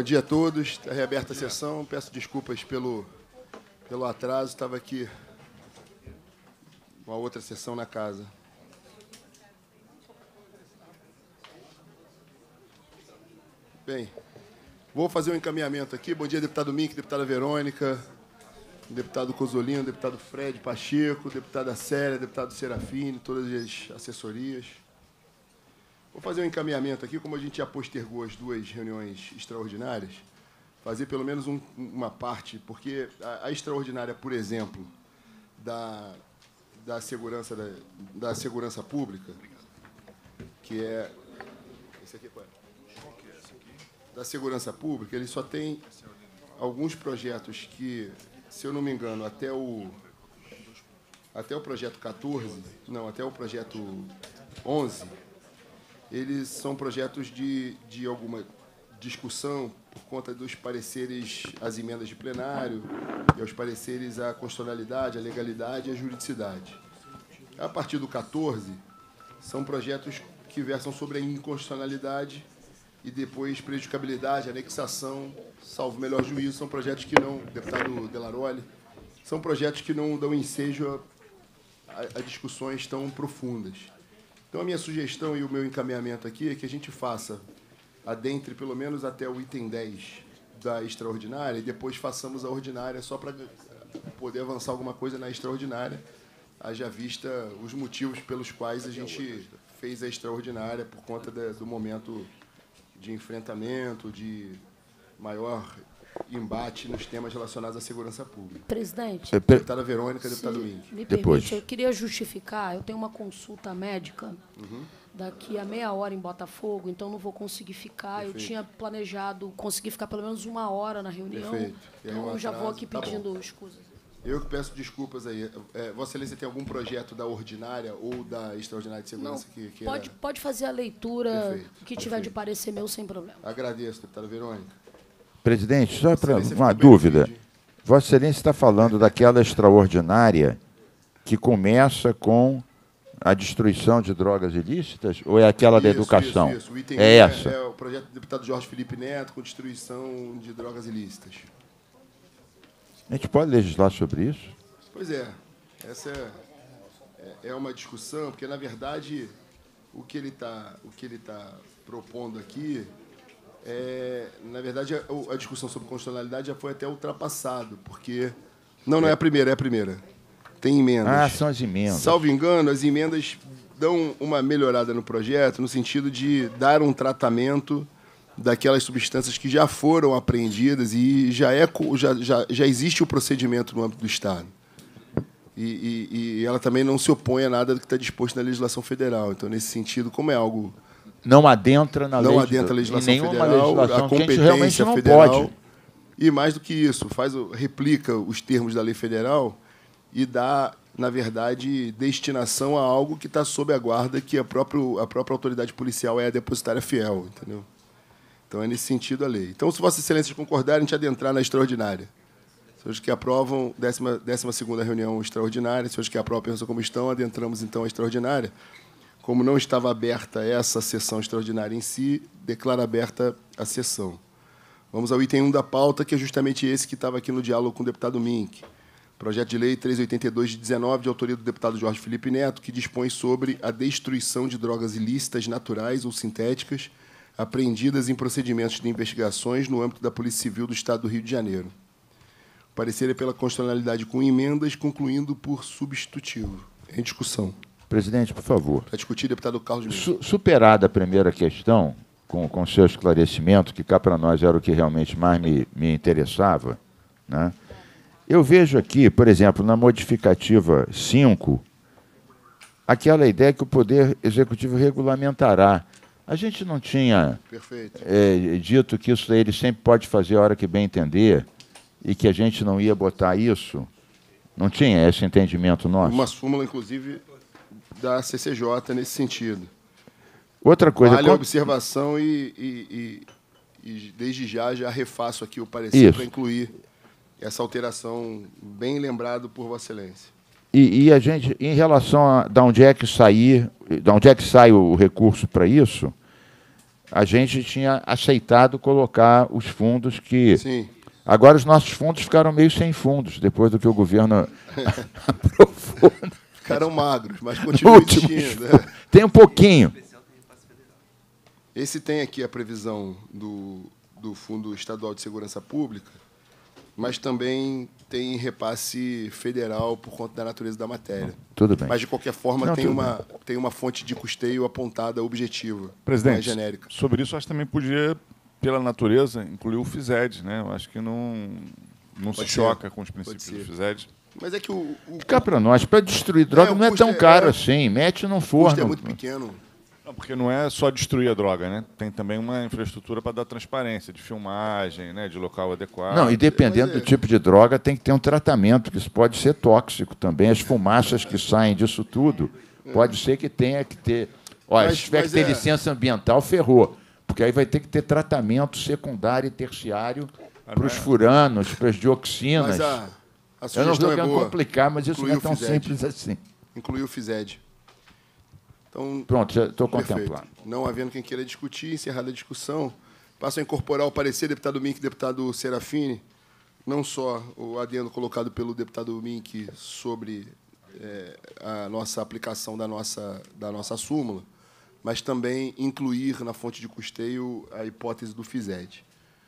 Bom dia a todos. Está reaberta a sessão. Peço desculpas pelo atraso. Estava aqui com a outra sessão na casa. Bem, vou fazer um encaminhamento aqui. Bom dia, deputado Mink, deputada Verônica, deputado Cozolino, deputado Fred Pacheco, deputada Célia, deputado Serafine, todas as assessorias. Vou fazer um encaminhamento aqui, como a gente já postergou as duas reuniões extraordinárias, fazer pelo menos uma parte, porque a extraordinária, por exemplo, da segurança pública, que é... Esse aqui qual é? Da segurança pública, ele só tem alguns projetos que, se eu não me engano, até o projeto 14, não, até o projeto 11, eles são projetos de alguma discussão por conta dos pareceres às emendas de plenário e aos pareceres à constitucionalidade, à legalidade e à juridicidade. A partir do 14, são projetos que versam sobre a inconstitucionalidade e depois prejudicabilidade, anexação, salvo melhor juízo, são projetos que não, deputado Delaroli, são projetos que não dão ensejo a discussões tão profundas. Então, a minha sugestão e o meu encaminhamento aqui é que a gente faça, adentre pelo menos até o item 10 da extraordinária e depois façamos a ordinária só para poder avançar alguma coisa na extraordinária, haja vista os motivos pelos quais a gente fez a extraordinária por conta do momento de enfrentamento, de maior embate nos temas relacionados à segurança pública. Presidente. Deputada Verônica, deputado Mink. Me permite, eu queria justificar, eu tenho uma consulta médica daqui a meia hora em Botafogo, então não vou conseguir ficar. Perfeito. Eu tinha planejado conseguir ficar pelo menos 1 hora na reunião. Perfeito. Então eu já vou aqui pedindo escusas. Eu que peço desculpas aí. Vossa Excelência tem algum projeto da ordinária ou da extraordinária de segurança que pode fazer a leitura que tiver Perfeito. de parecer meu sem problema. Agradeço, deputada Verônica. Presidente, só para uma dúvida. Vossa Excelência está falando daquela extraordinária que começa com a destruição de drogas ilícitas ou é aquela da educação? Isso. O item é essa? É o projeto do deputado Jorge Felipe Neto com destruição de drogas ilícitas. A gente pode legislar sobre isso? Pois é. Essa é uma discussão, porque, na verdade, o que ele está propondo aqui... na verdade, a discussão sobre constitucionalidade já foi até ultrapassado, porque... Não é a primeira, é a primeira. Tem emendas. Ah, são as emendas. Salvo engano, as emendas dão uma melhorada no projeto, no sentido de dar um tratamento daquelas substâncias que já foram apreendidas e já existe o procedimento no âmbito do Estado. E ela também não se opõe a nada do que está disposto na legislação federal. Então, nesse sentido, como é algo... Não adentra na não adentra a legislação federal, legislação a competência não federal. Pode. E, mais do que isso, replica os termos da lei federal e dá, na verdade, destinação a algo que está sob a guarda que a própria autoridade policial é a depositária fiel. Entendeu? Então, é nesse sentido a lei. Então, se Vossa Excelência concordar, a gente adentrar na extraordinária. Senhores que aprovam, 12ª reunião extraordinária, senhores que aprovam a pensão como estão, adentramos, então, a extraordinária. Como não estava aberta essa sessão extraordinária em si, declaro aberta a sessão. Vamos ao item 1 da pauta, que é justamente esse que estava aqui no diálogo com o deputado Mink. Projeto de lei 382 de 19, de autoria do deputado Jorge Felipe Neto, que dispõe sobre a destruição de drogas ilícitas, naturais ou sintéticas, apreendidas em procedimentos de investigações no âmbito da Polícia Civil do Estado do Rio de Janeiro. O parecer é pela constitucionalidade com emendas, concluindo por substitutivo. Em discussão. Presidente, por favor. Para discutir, deputado Carlos Mink. Superada a primeira questão, com seu esclarecimento, que cá para nós era o que realmente mais me interessava, né? Eu vejo aqui, por exemplo, na modificativa 5, aquela ideia que o Poder Executivo regulamentará. A gente não tinha dito que isso ele sempre pode fazer a hora que bem entender e que a gente não ia botar isso? Não tinha esse entendimento nosso? Uma súmula, inclusive, da CCJ nesse sentido. Outra coisa... Vale a observação e desde já refaço aqui o parecer para incluir essa alteração, bem lembrado por Vossa Excelência. E a gente, em relação a de onde é que sai o recurso para isso, a gente tinha aceitado colocar os fundos que... Sim. Agora os nossos fundos ficaram meio sem fundos, depois do que o governo aprovou. Ficaram magros, mas continuam existindo. Tem um pouquinho. Esse tem aqui a previsão do Fundo Estadual de Segurança Pública, mas também tem repasse federal por conta da natureza da matéria. Tudo bem. Mas, de qualquer forma, Não, tem uma fonte de custeio apontada, objetiva, Presidente, mais genérica. sobre isso, acho que também podia, pela natureza, incluir o FISED, né? Eu acho que não se choca com os princípios do FISED. Mas é que Cá para nós, para destruir droga não é tão caro assim. Mete num o forno. custo é muito pequeno. Não, porque não é só destruir a droga, né? Tem também uma infraestrutura para dar transparência, de filmagem, né? De local adequado. Não, e dependendo do tipo de droga, tem que ter um tratamento, que isso pode ser tóxico também. As fumaças que saem disso tudo, pode ser que tenha que ter... Olha, se tiver que ter licença ambiental, ferrou. Porque aí vai ter que ter tratamento secundário e terciário para os furanos, para as dioxinas. Mas a Eu não sugestão estou é querendo boa. complicar, mas isso não é tão FISED. simples assim. Incluir o FISED. Então, Pronto, já estou perfeito. contemplado. Não havendo quem queira discutir, encerrada a discussão, passo a incorporar o parecer deputado Mink e deputado Serafini, não só o adendo colocado pelo deputado Mink sobre a nossa aplicação da nossa súmula, mas também incluir na fonte de custeio a hipótese do FISED.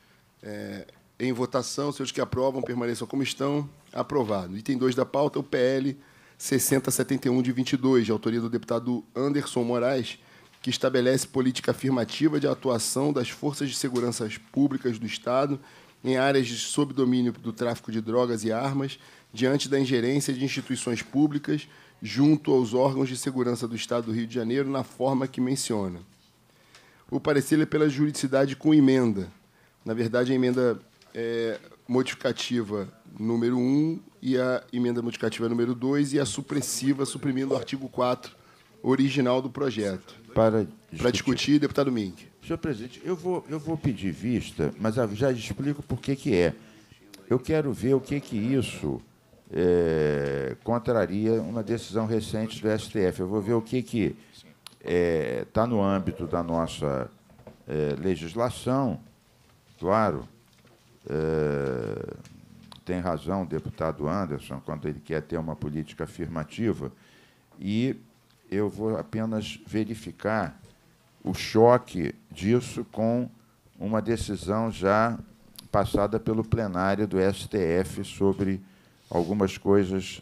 Em votação, os senhores que aprovam permaneçam como estão. Aprovado. Item 2 da pauta, o PL 6071 de 22, de autoria do deputado Anderson Moraes, que estabelece política afirmativa de atuação das forças de segurança públicas do Estado em áreas de sob domínio do tráfico de drogas e armas, diante da ingerência de instituições públicas junto aos órgãos de segurança do Estado do Rio de Janeiro, na forma que menciona. O parecer é pela juridicidade com emenda. Na verdade, a emenda modificativa número 1 e a emenda modificativa número 2 e a supressiva, suprimindo o artigo 4 original do projeto. Para discutir, deputado Mink. Senhor presidente, eu vou pedir vista, mas já explico por que é. Eu quero ver o que isso contraria uma decisão recente do STF. Eu vou ver o que está no âmbito da nossa legislação, claro. Tem razão o deputado Anderson quando ele quer ter uma política afirmativa, e eu vou apenas verificar o choque disso com uma decisão já passada pelo plenário do STF sobre algumas coisas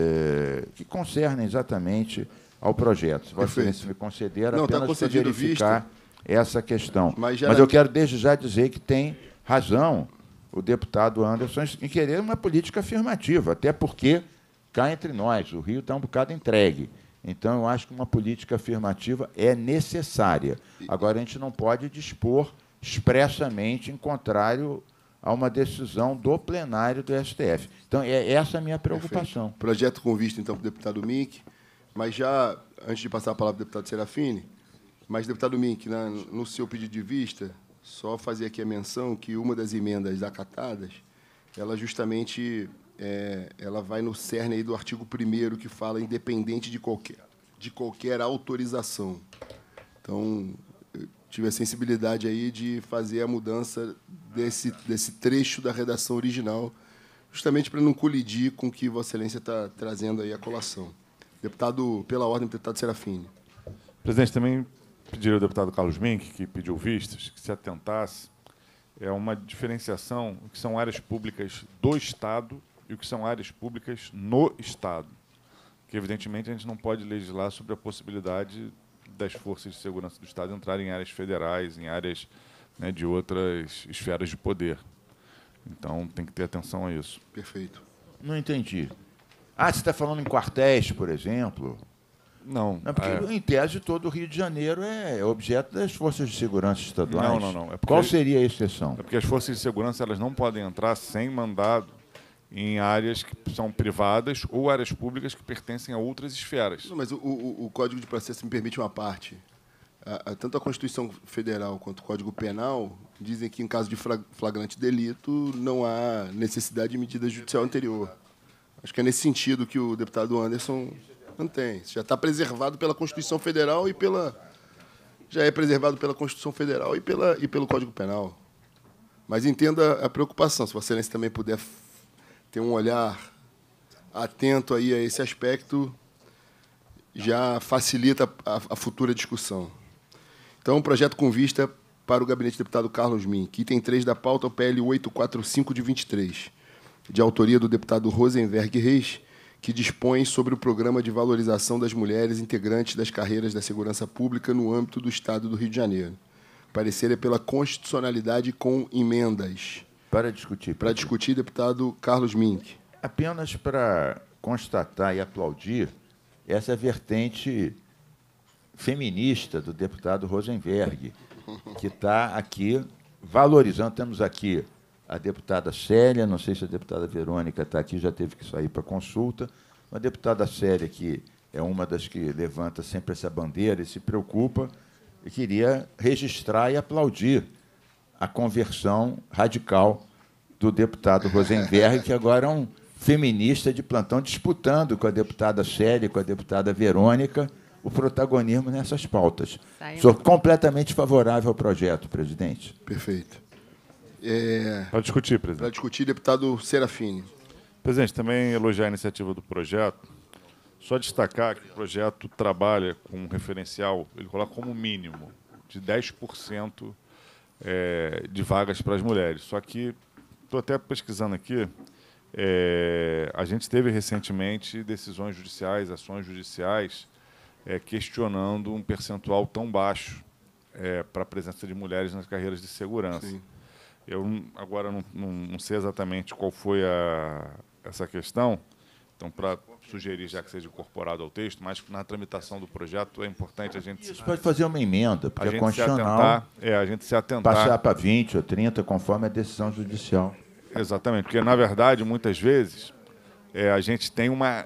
que concernem exatamente ao projeto. Se Vossa Excelência me conceder, não, apenas para verificar essa questão. Mas eu quero desde já dizer que tem razão o deputado Anderson em querer uma política afirmativa, até porque, cá entre nós, o Rio está um bocado entregue. Então, eu acho que uma política afirmativa é necessária. Agora, a gente não pode dispor expressamente em contrário a uma decisão do plenário do STF. Então, é essa a minha preocupação. Perfeito. Projeto com vista, então, para o deputado Mink. Mas já, antes de passar a palavra para o deputado Serafini, mas, deputado Mink, no seu pedido de vista, só fazer aqui a menção que uma das emendas acatadas, ela justamente ela vai no cerne aí do artigo 1º, que fala independente de qualquer autorização. Então, eu tive a sensibilidade aí de fazer a mudança desse trecho da redação original, justamente para não colidir com o que Vossa Excelência está trazendo aí à colação. Deputado, pela ordem, deputado Serafini. Presidente, também pediria ao deputado Carlos Mink, que pediu vistas, que se atentasse uma diferenciação o que são áreas públicas do Estado e o que são áreas públicas no Estado. Que, evidentemente, a gente não pode legislar sobre a possibilidade das forças de segurança do Estado entrarem em áreas federais, em áreas, né, de outras esferas de poder. Então, tem que ter atenção a isso. Perfeito. Não entendi. Você está falando em quartéis, por exemplo? Não. Porque, em tese, todo o Rio de Janeiro é objeto das forças de segurança estaduais. Não. Qual seria a exceção? É porque as forças de segurança elas não podem entrar sem mandado em áreas que são privadas ou áreas públicas que pertencem a outras esferas. Não, mas o Código de Processo me permite uma parte. Tanto a Constituição Federal quanto o Código Penal dizem que, em caso de flagrante delito, não há necessidade de medida judicial anterior. Acho que é nesse sentido que o deputado Anderson mantém. Isso já está preservado pela Constituição Federal e já é preservado pela Constituição Federal e pelo Código Penal. Mas entenda a preocupação. Se Vossa Excelência também puder ter um olhar atento aí a esse aspecto, já facilita a futura discussão. Então, um projeto com vista para o gabinete do deputado Carlos Mink. Item 3 da pauta, o PL 845 de 23, de autoria do deputado Rosenberg Reis, que dispõe sobre o Programa de Valorização das Mulheres Integrantes das Carreiras da Segurança Pública no âmbito do Estado do Rio de Janeiro. Parecer é pela constitucionalidade com emendas. Para discutir. Para discutir, deputado Carlos Mink. Apenas para constatar e aplaudir essa vertente feminista do deputado Rosenberg, que está aqui valorizando. Temos aqui a deputada Célia, não sei se a deputada Verônica está aqui, já teve que sair para consulta. A deputada Célia, que é uma das que levanta sempre essa bandeira e se preocupa, e queria registrar e aplaudir a conversão radical do deputado Rosenberg, que agora é um feminista de plantão, disputando com a deputada Célia e com a deputada Verônica o protagonismo nessas pautas. Sou completamente favorável ao projeto, presidente. Perfeito. Para discutir, presidente. Para discutir, deputado Serafini. Presidente, também elogiar a iniciativa do projeto. Só destacar que o projeto trabalha com um referencial, ele coloca como mínimo, de 10% de vagas para as mulheres. Só que, estou até pesquisando aqui, a gente teve recentemente decisões judiciais, ações judiciais, questionando um percentual tão baixo para a presença de mulheres nas carreiras de segurança. Sim. Eu agora não sei exatamente qual foi essa questão, então, para sugerir, já que seja incorporado ao texto, mas na tramitação do projeto é importante a gente... Isso pode fazer uma emenda, porque é constitucional. A gente se atentar... Passar para 20 ou 30, conforme a decisão judicial. Exatamente, porque, na verdade, muitas vezes, a gente tem uma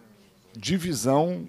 divisão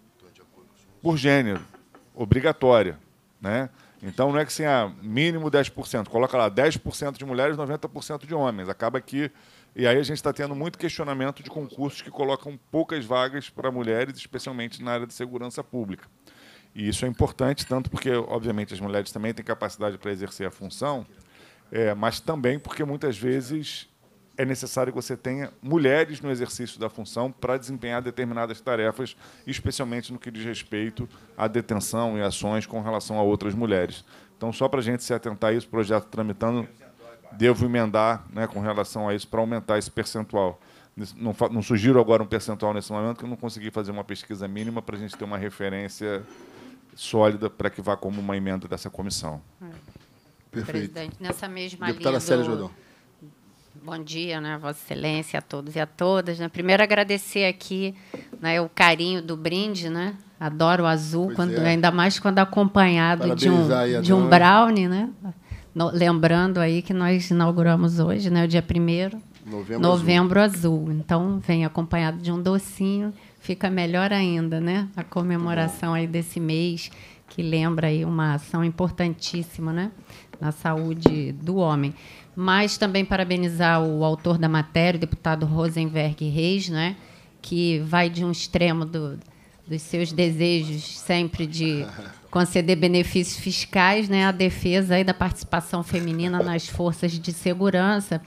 por gênero, obrigatória, né? Então, não é que assim, mínimo 10%, coloca lá 10% de mulheres, 90% de homens. Acaba que... E aí a gente está tendo muito questionamento de concursos que colocam poucas vagas para mulheres, especialmente na área de segurança pública. E isso é importante, tanto porque, obviamente, as mulheres também têm capacidade para exercer a função, mas também porque, muitas vezes, é necessário que você tenha mulheres no exercício da função para desempenhar determinadas tarefas, especialmente no que diz respeito à detenção e ações com relação a outras mulheres. Então, só para a gente se atentar a isso, o projeto tramitando, devo emendar, né, com relação a isso para aumentar esse percentual. Não sugiro agora um percentual nesse momento, porque eu não consegui fazer uma pesquisa mínima para a gente ter uma referência sólida para que vá como uma emenda dessa comissão. Perfeito. Presidente, nessa mesma Deputada linha Célia Jordão. Bom dia, né, Vossa Excelência, a todos e a todas. Né? Primeiro, agradecer aqui, né, o carinho do brinde, né? Adoro o azul, ainda mais quando acompanhado de um brownie, né? Lembrando aí que nós inauguramos hoje, né, o dia 1º, Novembro Azul. Então, vem acompanhado de um docinho, fica melhor ainda, né? A comemoração aí desse mês, que lembra aí uma ação importantíssima, né, na saúde do homem. Mas também parabenizar o autor da matéria, o deputado Rosenberg Reis, né, que vai de um extremo dos seus desejos sempre de conceder benefícios fiscais, né, à defesa aí da participação feminina nas forças de segurança.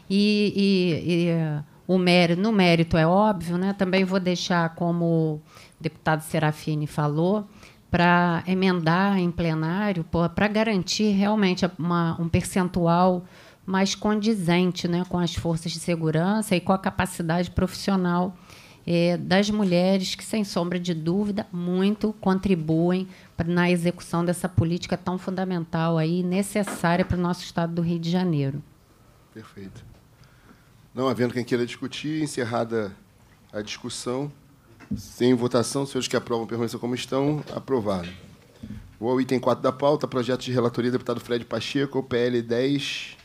E o mérito é óbvio, né? Também vou deixar, como o deputado Serafini falou, para emendar em plenário, para garantir realmente um percentual mais condizente, né, com as forças de segurança e com a capacidade profissional das mulheres, que, sem sombra de dúvida, muito contribuem na execução dessa política tão fundamental e necessária para o nosso Estado do Rio de Janeiro. Perfeito. Não havendo quem queira discutir, encerrada a discussão, sem votação, os senhores que aprovam permaneçam como estão, aprovado. Vou ao item 4 da pauta, projeto de relatoria do deputado Fred Pacheco, PL 1100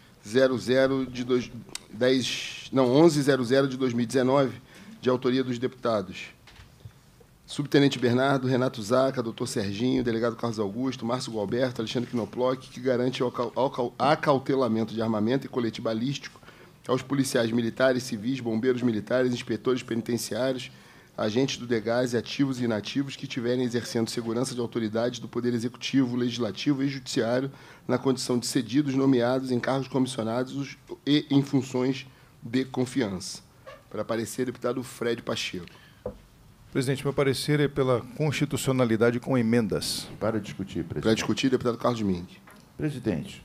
de 2019, de autoria dos deputados Subtenente Bernardo, Renato Zaca, doutor Serginho, delegado Carlos Augusto, Márcio Gualberto, Alexandre Knoploch, que garante o acautelamento de armamento e colete balístico aos policiais militares, civis, bombeiros militares, inspetores penitenciários, agentes do DEGAS e ativos e inativos que estiverem exercendo segurança de autoridade do Poder Executivo, Legislativo e Judiciário na condição de cedidos nomeados em cargos comissionados e em funções de confiança. Para parecer, deputado Fred Pacheco. Presidente, meu parecer é pela constitucionalidade com emendas. Para discutir, presidente. Para discutir, deputado Carlos Mink. Presidente,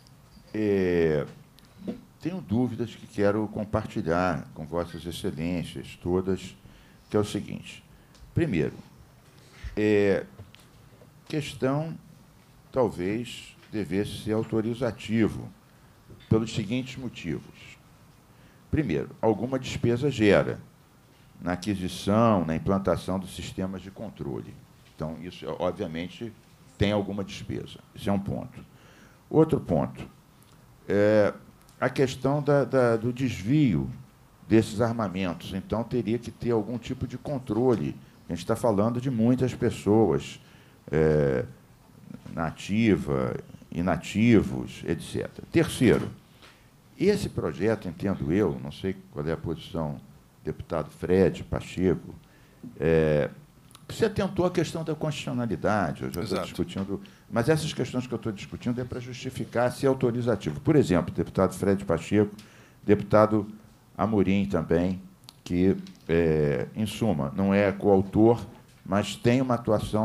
tenho dúvidas que quero compartilhar com vossas excelências todas, que é o seguinte. Primeiro, questão talvez devesse ser autorizativo, pelos seguintes motivos. Primeiro, alguma despesa gera na aquisição, na implantação dos sistemas de controle. Então, isso, obviamente, tem alguma despesa. Isso é um ponto. Outro ponto, a questão do desvio desses armamentos. Então, teria que ter algum tipo de controle. A gente está falando de muitas pessoas, na ativa, inativos, etc. Terceiro, esse projeto, entendo eu, não sei qual é a posição do deputado Fred Pacheco, você atentou à questão da constitucionalidade, eu já estou discutindo, mas essas questões que eu estou discutindo é para justificar se é autorizativo. Por exemplo, deputado Fred Pacheco, deputado Amorim também, que, em suma, não é coautor, mas tem uma atuação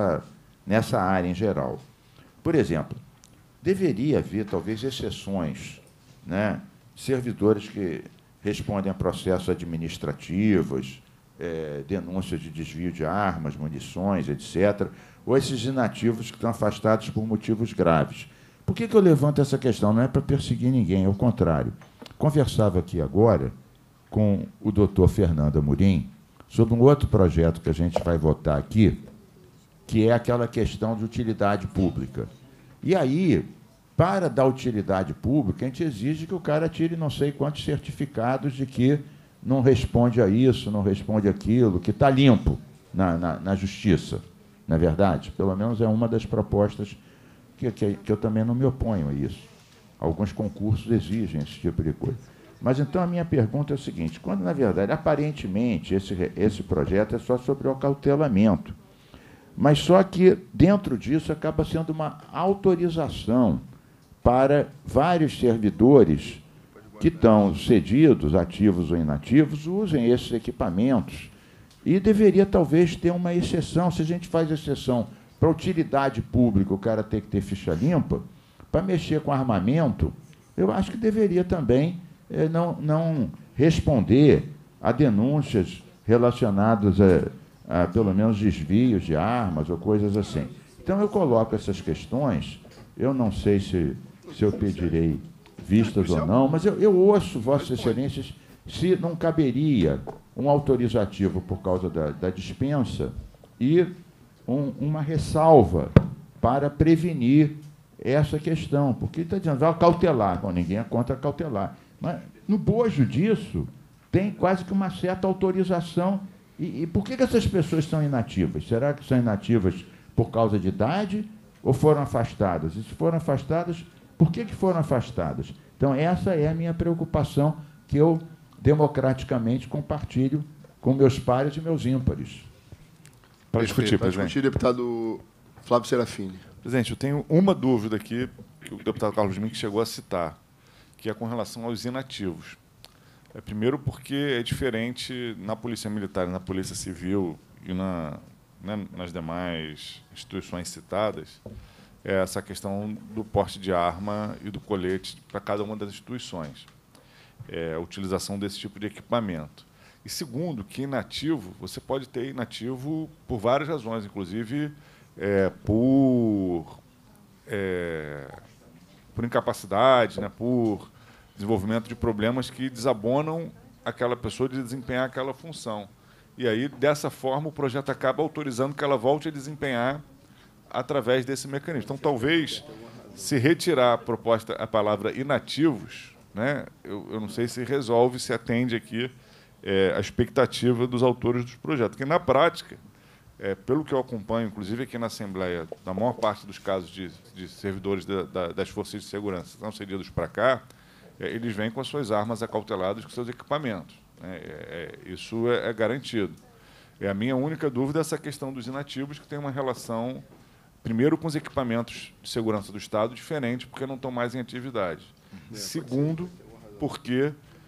nessa área em geral. Por exemplo, deveria haver, talvez, exceções, né, servidores que respondem a processos administrativos, denúncias de desvio de armas, munições, etc., ou esses inativos que estão afastados por motivos graves. Por que eu levanto essa questão? Não é para perseguir ninguém, ao contrário. Conversava aqui agora com o doutor Fernando Amorim sobre um outro projeto que a gente vai votar aqui, que é aquela questão de utilidade pública. E aí, para dar utilidade pública, a gente exige que o cara tire não sei quantos certificados de que não responde a isso, não responde aquilo, que está limpo na justiça, não é verdade? Pelo menos é uma das propostas que eu também não me oponho a isso. Alguns concursos exigem esse tipo de coisa. Mas, então, a minha pergunta é o seguinte, quando, na verdade, aparentemente, esse projeto é só sobre o acautelamento, mas só que, dentro disso, acaba sendo uma autorização para vários servidores que estão cedidos, ativos ou inativos, usem esses equipamentos. E deveria, talvez, ter uma exceção. Se a gente faz exceção para utilidade pública, o cara tem que ter ficha limpa, para mexer com armamento, eu acho que deveria também não responder a denúncias relacionadas a, pelo menos, desvios de armas ou coisas assim. Então, eu coloco essas questões, eu não sei se eu pedirei vistas ou não, mas eu ouço, Vossas Excelências, se não caberia um autorizativo por causa da dispensa e uma ressalva para prevenir essa questão, porque está dizendo, vai cautelar. Bom, ninguém é contra cautelar. Mas, no bojo disso, tem quase que uma certa autorização. E por que essas pessoas são inativas? Será que são inativas por causa de idade ou foram afastadas? E se foram afastadas, por que foram afastadas? Então, essa é a minha preocupação, que eu democraticamente compartilho com meus pares e meus ímpares. Para discutir, Para discutir, deputado Flávio Serafini. Presidente, eu tenho uma dúvida aqui, que o deputado Carlos Mink chegou a citar, que é com relação aos inativos. Primeiro, porque é diferente na Polícia Militar e na Polícia Civil e nas demais instituições citadas, essa questão do porte de arma e do colete para cada uma das instituições, a utilização desse tipo de equipamento. E segundo, que inativo, você pode ter inativo por várias razões, inclusive por incapacidade, né, por desenvolvimento de problemas que desabonam aquela pessoa de desempenhar aquela função. E aí, dessa forma, o projeto acaba autorizando que ela volte a desempenhar através desse mecanismo. Então, talvez, se retirar a palavra inativos, né, eu não sei se resolve, se atende aqui a expectativa dos autores dos projetos. Porque, na prática, pelo que eu acompanho, inclusive aqui na Assembleia, na maior parte dos casos de servidores das forças de segurança que estão cedidos para cá, eles vêm com as suas armas acauteladas, com seus equipamentos. Isso é garantido. A minha única dúvida é essa questão dos inativos, que tem uma relação, primeiro, com os equipamentos de segurança do Estado, diferente, porque não estão mais em atividade. Segundo, porque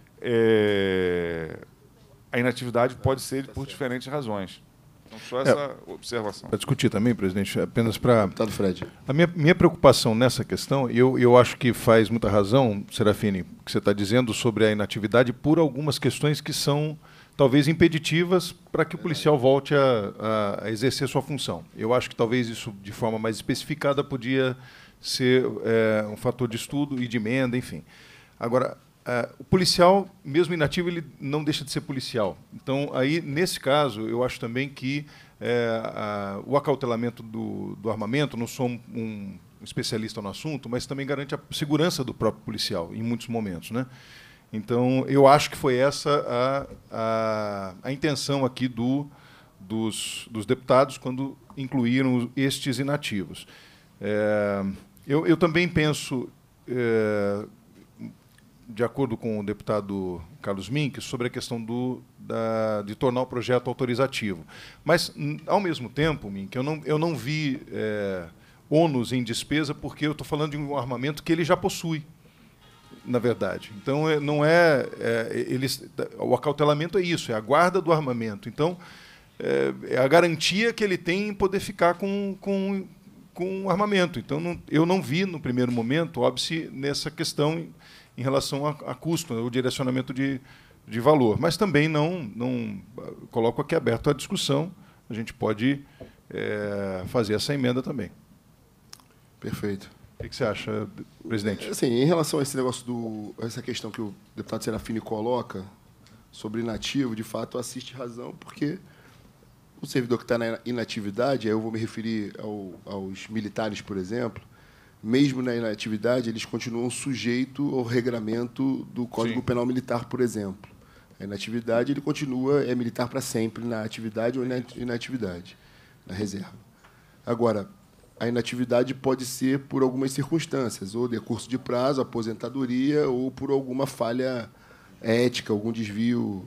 a inatividade pode ser por diferentes razões. Então, só essa observação. Para discutir também, presidente, apenas para... Deputado Fred. A minha preocupação nessa questão, eu acho que faz muita razão, Serafini, o que você está dizendo sobre a inatividade por algumas questões que são talvez impeditivas para que o policial volte a exercer sua função. Eu acho que talvez isso, de forma mais especificada, podia ser um fator de estudo e de emenda, enfim. Agora, o policial, mesmo inativo, ele não deixa de ser policial. Então, aí, nesse caso, eu acho também que o acautelamento do armamento, não sou um especialista no assunto, mas também garante a segurança do próprio policial, em muitos momentos, né? Então, eu acho que foi essa a intenção aqui dos deputados quando incluíram estes inativos. Eu também penso, de acordo com o deputado Carlos Mink, sobre a questão de tornar o projeto autorizativo. Mas, ao mesmo tempo, Mink, eu não vi ônus em despesa, porque eu estou falando de um armamento que ele já possui, na verdade. Então, o acautelamento é isso, é a guarda do armamento. Então, é a garantia que ele tem em poder ficar com armamento. Então, eu não vi, no primeiro momento, óbice nessa questão em relação a custo, o direcionamento de valor. Mas também não coloco aqui aberto a discussão. A gente pode fazer essa emenda também. Perfeito. O que você acha, presidente? Assim, em relação a esse negócio essa questão que o deputado Serafini coloca sobre inativo, de fato, assiste razão, porque o servidor que está na inatividade, aí eu vou me referir aos militares, por exemplo, mesmo na inatividade, eles continuam sujeitos ao regramento do Código Penal Militar, por exemplo. A inatividade, ele continua, é militar para sempre, na atividade ou na inatividade, na reserva. Agora, a inatividade pode ser por algumas circunstâncias, ou decurso de prazo, aposentadoria, ou por alguma falha ética, algum desvio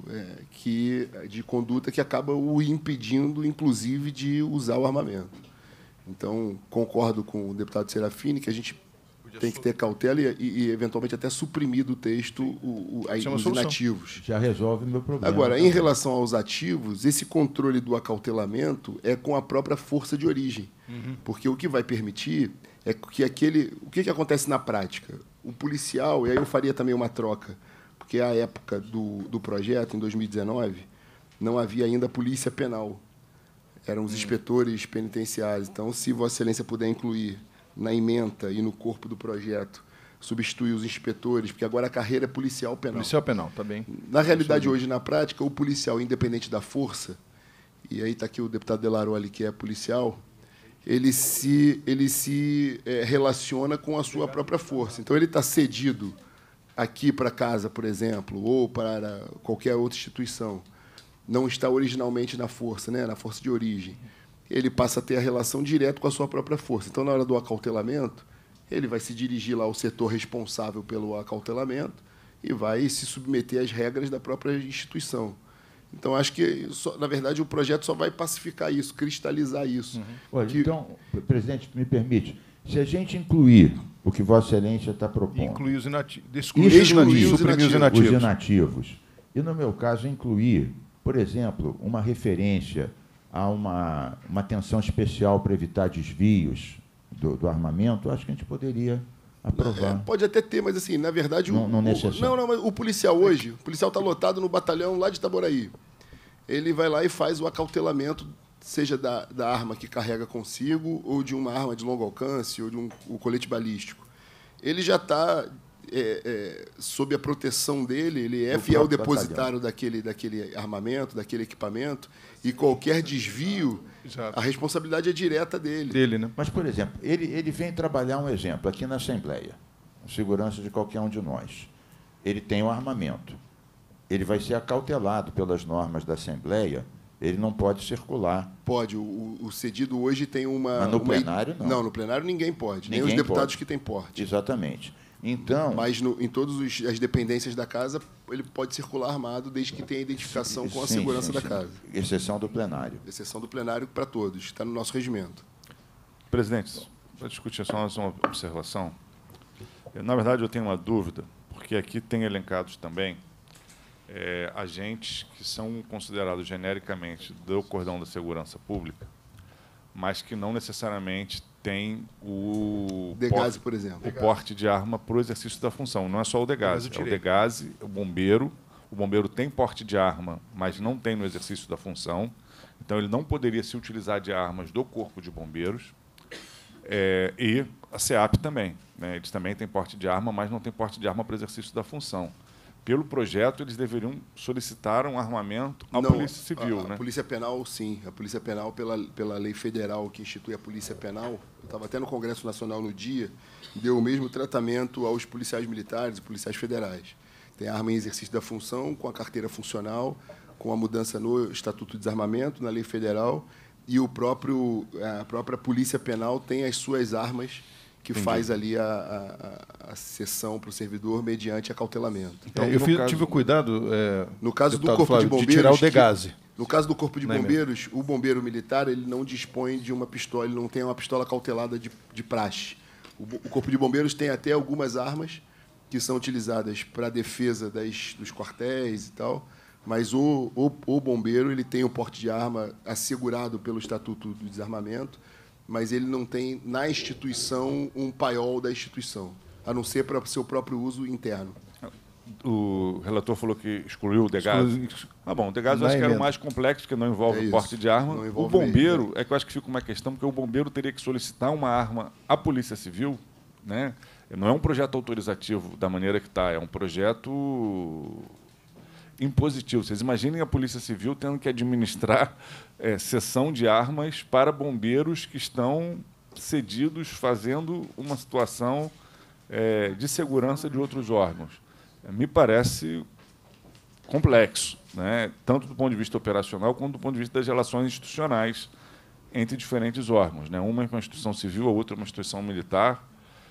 de conduta que acaba o impedindo, inclusive, de usar o armamento. Então, concordo com o deputado Serafini que a gente tem que ter cautela e eventualmente, até suprimir do texto os inativos. Já resolve o meu problema. Agora, em relação aos ativos, esse controle do acautelamento é com a própria força de origem. Porque o que vai permitir é que o que acontece na prática? O policial, e aí eu faria também uma troca, porque à época do projeto, em 2019, não havia ainda polícia penal. Eram os inspetores penitenciários. Então, se Vossa Excelência puder incluir na ementa e no corpo do projeto, substituir os inspetores, porque agora a carreira é policial penal. Policial penal, tá bem. Na realidade, hoje, na prática, o policial, independente da força, e aí está aqui o deputado Delaroli, que é policial, ele se relaciona com a sua própria força. Então, ele está cedido aqui para casa, por exemplo, ou para qualquer outra instituição, não está originalmente na força, né, na força de origem, ele passa a ter a relação direta com a sua própria força. Então, na hora do acautelamento, ele vai se dirigir lá ao setor responsável pelo acautelamento e vai se submeter às regras da própria instituição. Então, acho que, na verdade, o projeto só vai pacificar isso, cristalizar isso. Olha, então, presidente, me permite, se a gente incluir o que Vossa Excelência está propondo... Incluir os inativos. Suprimir os inativos. E, no meu caso, incluir, por exemplo, uma referência a uma atenção especial para evitar desvios do armamento, acho que a gente poderia aprovar. Pode até ter, mas, assim, na verdade... Mas o policial hoje, o policial está lotado no batalhão lá de Itaboraí. Ele vai lá e faz o acautelamento, seja da arma que carrega consigo, ou de uma arma de longo alcance, ou de um colete balístico. Ele já está... sob a proteção dele, ele é fiel depositário daquele armamento, daquele equipamento, e qualquer desvio, a responsabilidade é direta dele. Né? Mas, por exemplo, ele vem trabalhar um exemplo aqui na Assembleia, segurança de qualquer um de nós. Ele tem um armamento, ele vai ser acautelado pelas normas da Assembleia, ele não pode circular. Pode. O cedido hoje tem uma... Mas no plenário, não. Não, no plenário ninguém pode. Nem os deputados que têm porte. Exatamente. Então, Mas em todas as dependências da casa, ele pode circular armado desde que tenha identificação com a segurança da casa. Exceção do plenário. Exceção do plenário para todos. Está no nosso regimento. Presidente, para discutir só mais uma observação. Na verdade, eu tenho uma dúvida, porque aqui tem elencados também agentes que são considerados genericamente do cordão da segurança pública, mas que não necessariamente têm o Degase, por exemplo. O porte de arma para o exercício da função. Não é só o Degase, é o Degase, o bombeiro. O bombeiro tem porte de arma, mas não tem no exercício da função. Então, ele não poderia se utilizar de armas do Corpo de Bombeiros. E a SEAP também. Né? Eles também têm porte de arma, mas não têm porte de arma para o exercício da função. Pelo projeto, eles deveriam solicitar um armamento à Polícia Civil. A Polícia Penal, sim. A Polícia Penal, pela lei federal que institui a Polícia Penal, eu estava até no Congresso Nacional no dia, deu o mesmo tratamento aos policiais militares e policiais federais. Tem arma em exercício da função, com a carteira funcional, com a mudança no Estatuto de Desarmamento, na lei federal, e a própria Polícia Penal tem as suas armas que faz ali a cessão para o servidor mediante acautelamento. Então, eu tive o cuidado, no caso do Corpo Flávio, de Bombeiros, de tirar o Degase. No caso do Corpo de Bombeiros, o bombeiro militar ele não dispõe de uma pistola, ele não tem uma pistola cautelada de praxe. O Corpo de Bombeiros tem até algumas armas que são utilizadas para a defesa dos quartéis e tal, mas o bombeiro ele tem o porte de arma assegurado pelo Estatuto do Desarmamento, mas ele não tem, na instituição, um paiol da instituição, a não ser para o seu próprio uso interno. O relator falou que excluiu o Degase. Bom, o Degase eu acho que era o mais complexo, porque não envolve o porte de arma. O bombeiro, é que eu acho que fica uma questão, porque o bombeiro teria que solicitar uma arma à Polícia Civil, né? Não é um projeto autorizativo da maneira que está, é um projeto impositivo. Vocês imaginem a Polícia Civil tendo que administrar cessão de armas para bombeiros que estão cedidos fazendo uma situação de segurança de outros órgãos. Me parece complexo, né? Tanto do ponto de vista operacional quanto do ponto de vista das relações institucionais entre diferentes órgãos. Né? Uma é uma instituição civil, a outra é uma instituição militar.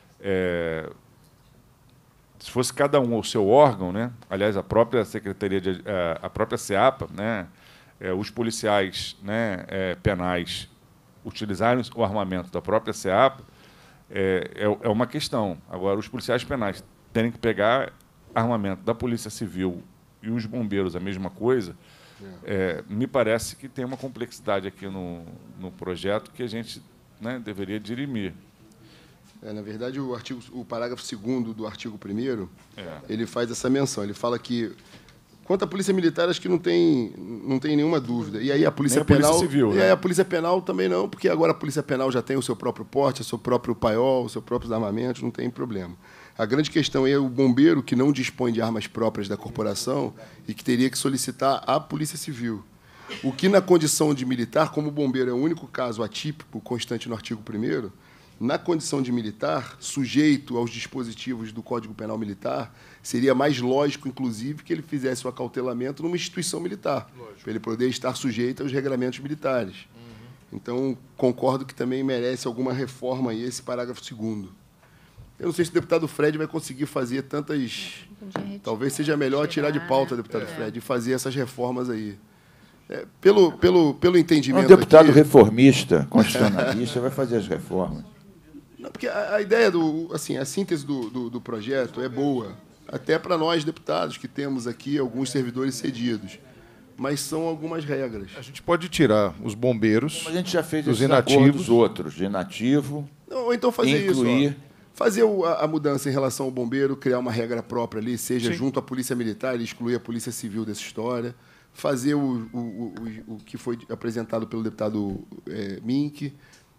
Se fosse cada um o seu órgão, né? Aliás, a própria Secretaria, a própria SEAPA, né? Os policiais, né? Penais utilizarem o armamento da própria SEAPA, é uma questão. Agora, os policiais penais terem que pegar armamento da Polícia Civil e os bombeiros a mesma coisa, me parece que tem uma complexidade aqui no projeto que a gente, né, deveria dirimir. Na verdade, o parágrafo 2º do artigo 1º, ele faz essa menção. Ele fala que, quanto à Polícia Militar, acho que não tem nenhuma dúvida. E aí a Polícia Penal... Polícia Civil, e aí a Polícia Penal também não, porque agora a Polícia Penal já tem o seu próprio porte, o seu próprio paiol, os seus próprios armamentos, não tem problema. A grande questão é o bombeiro que não dispõe de armas próprias da corporação e que teria que solicitar à Polícia Civil. O que, na condição de militar, como o bombeiro é o único caso atípico constante no artigo 1º, na condição de militar, sujeito aos dispositivos do Código Penal Militar, seria mais lógico, inclusive, que ele fizesse o acautelamento numa instituição militar, para ele poder estar sujeito aos regramentos militares. Então, concordo que também merece alguma reforma aí esse parágrafo 2º. Eu não sei se o deputado Fred vai conseguir fazer tantas... Talvez seja melhor tirar de pauta, deputado Fred, e fazer essas reformas aí. Pelo entendimento... Um deputado aqui, reformista, constitucionalista, vai fazer as reformas. Não, porque a ideia a síntese do projeto é boa, até para nós, deputados, que temos aqui alguns servidores cedidos. Mas são algumas regras. A gente pode tirar os bombeiros, a gente já fez os inativos, outros, de inativo, ou então fazer incluir... isso, fazer a mudança em relação ao bombeiro, criar uma regra própria ali, seja junto à Polícia Militar e excluir a Polícia Civil dessa história, fazer o que foi apresentado pelo deputado Mink,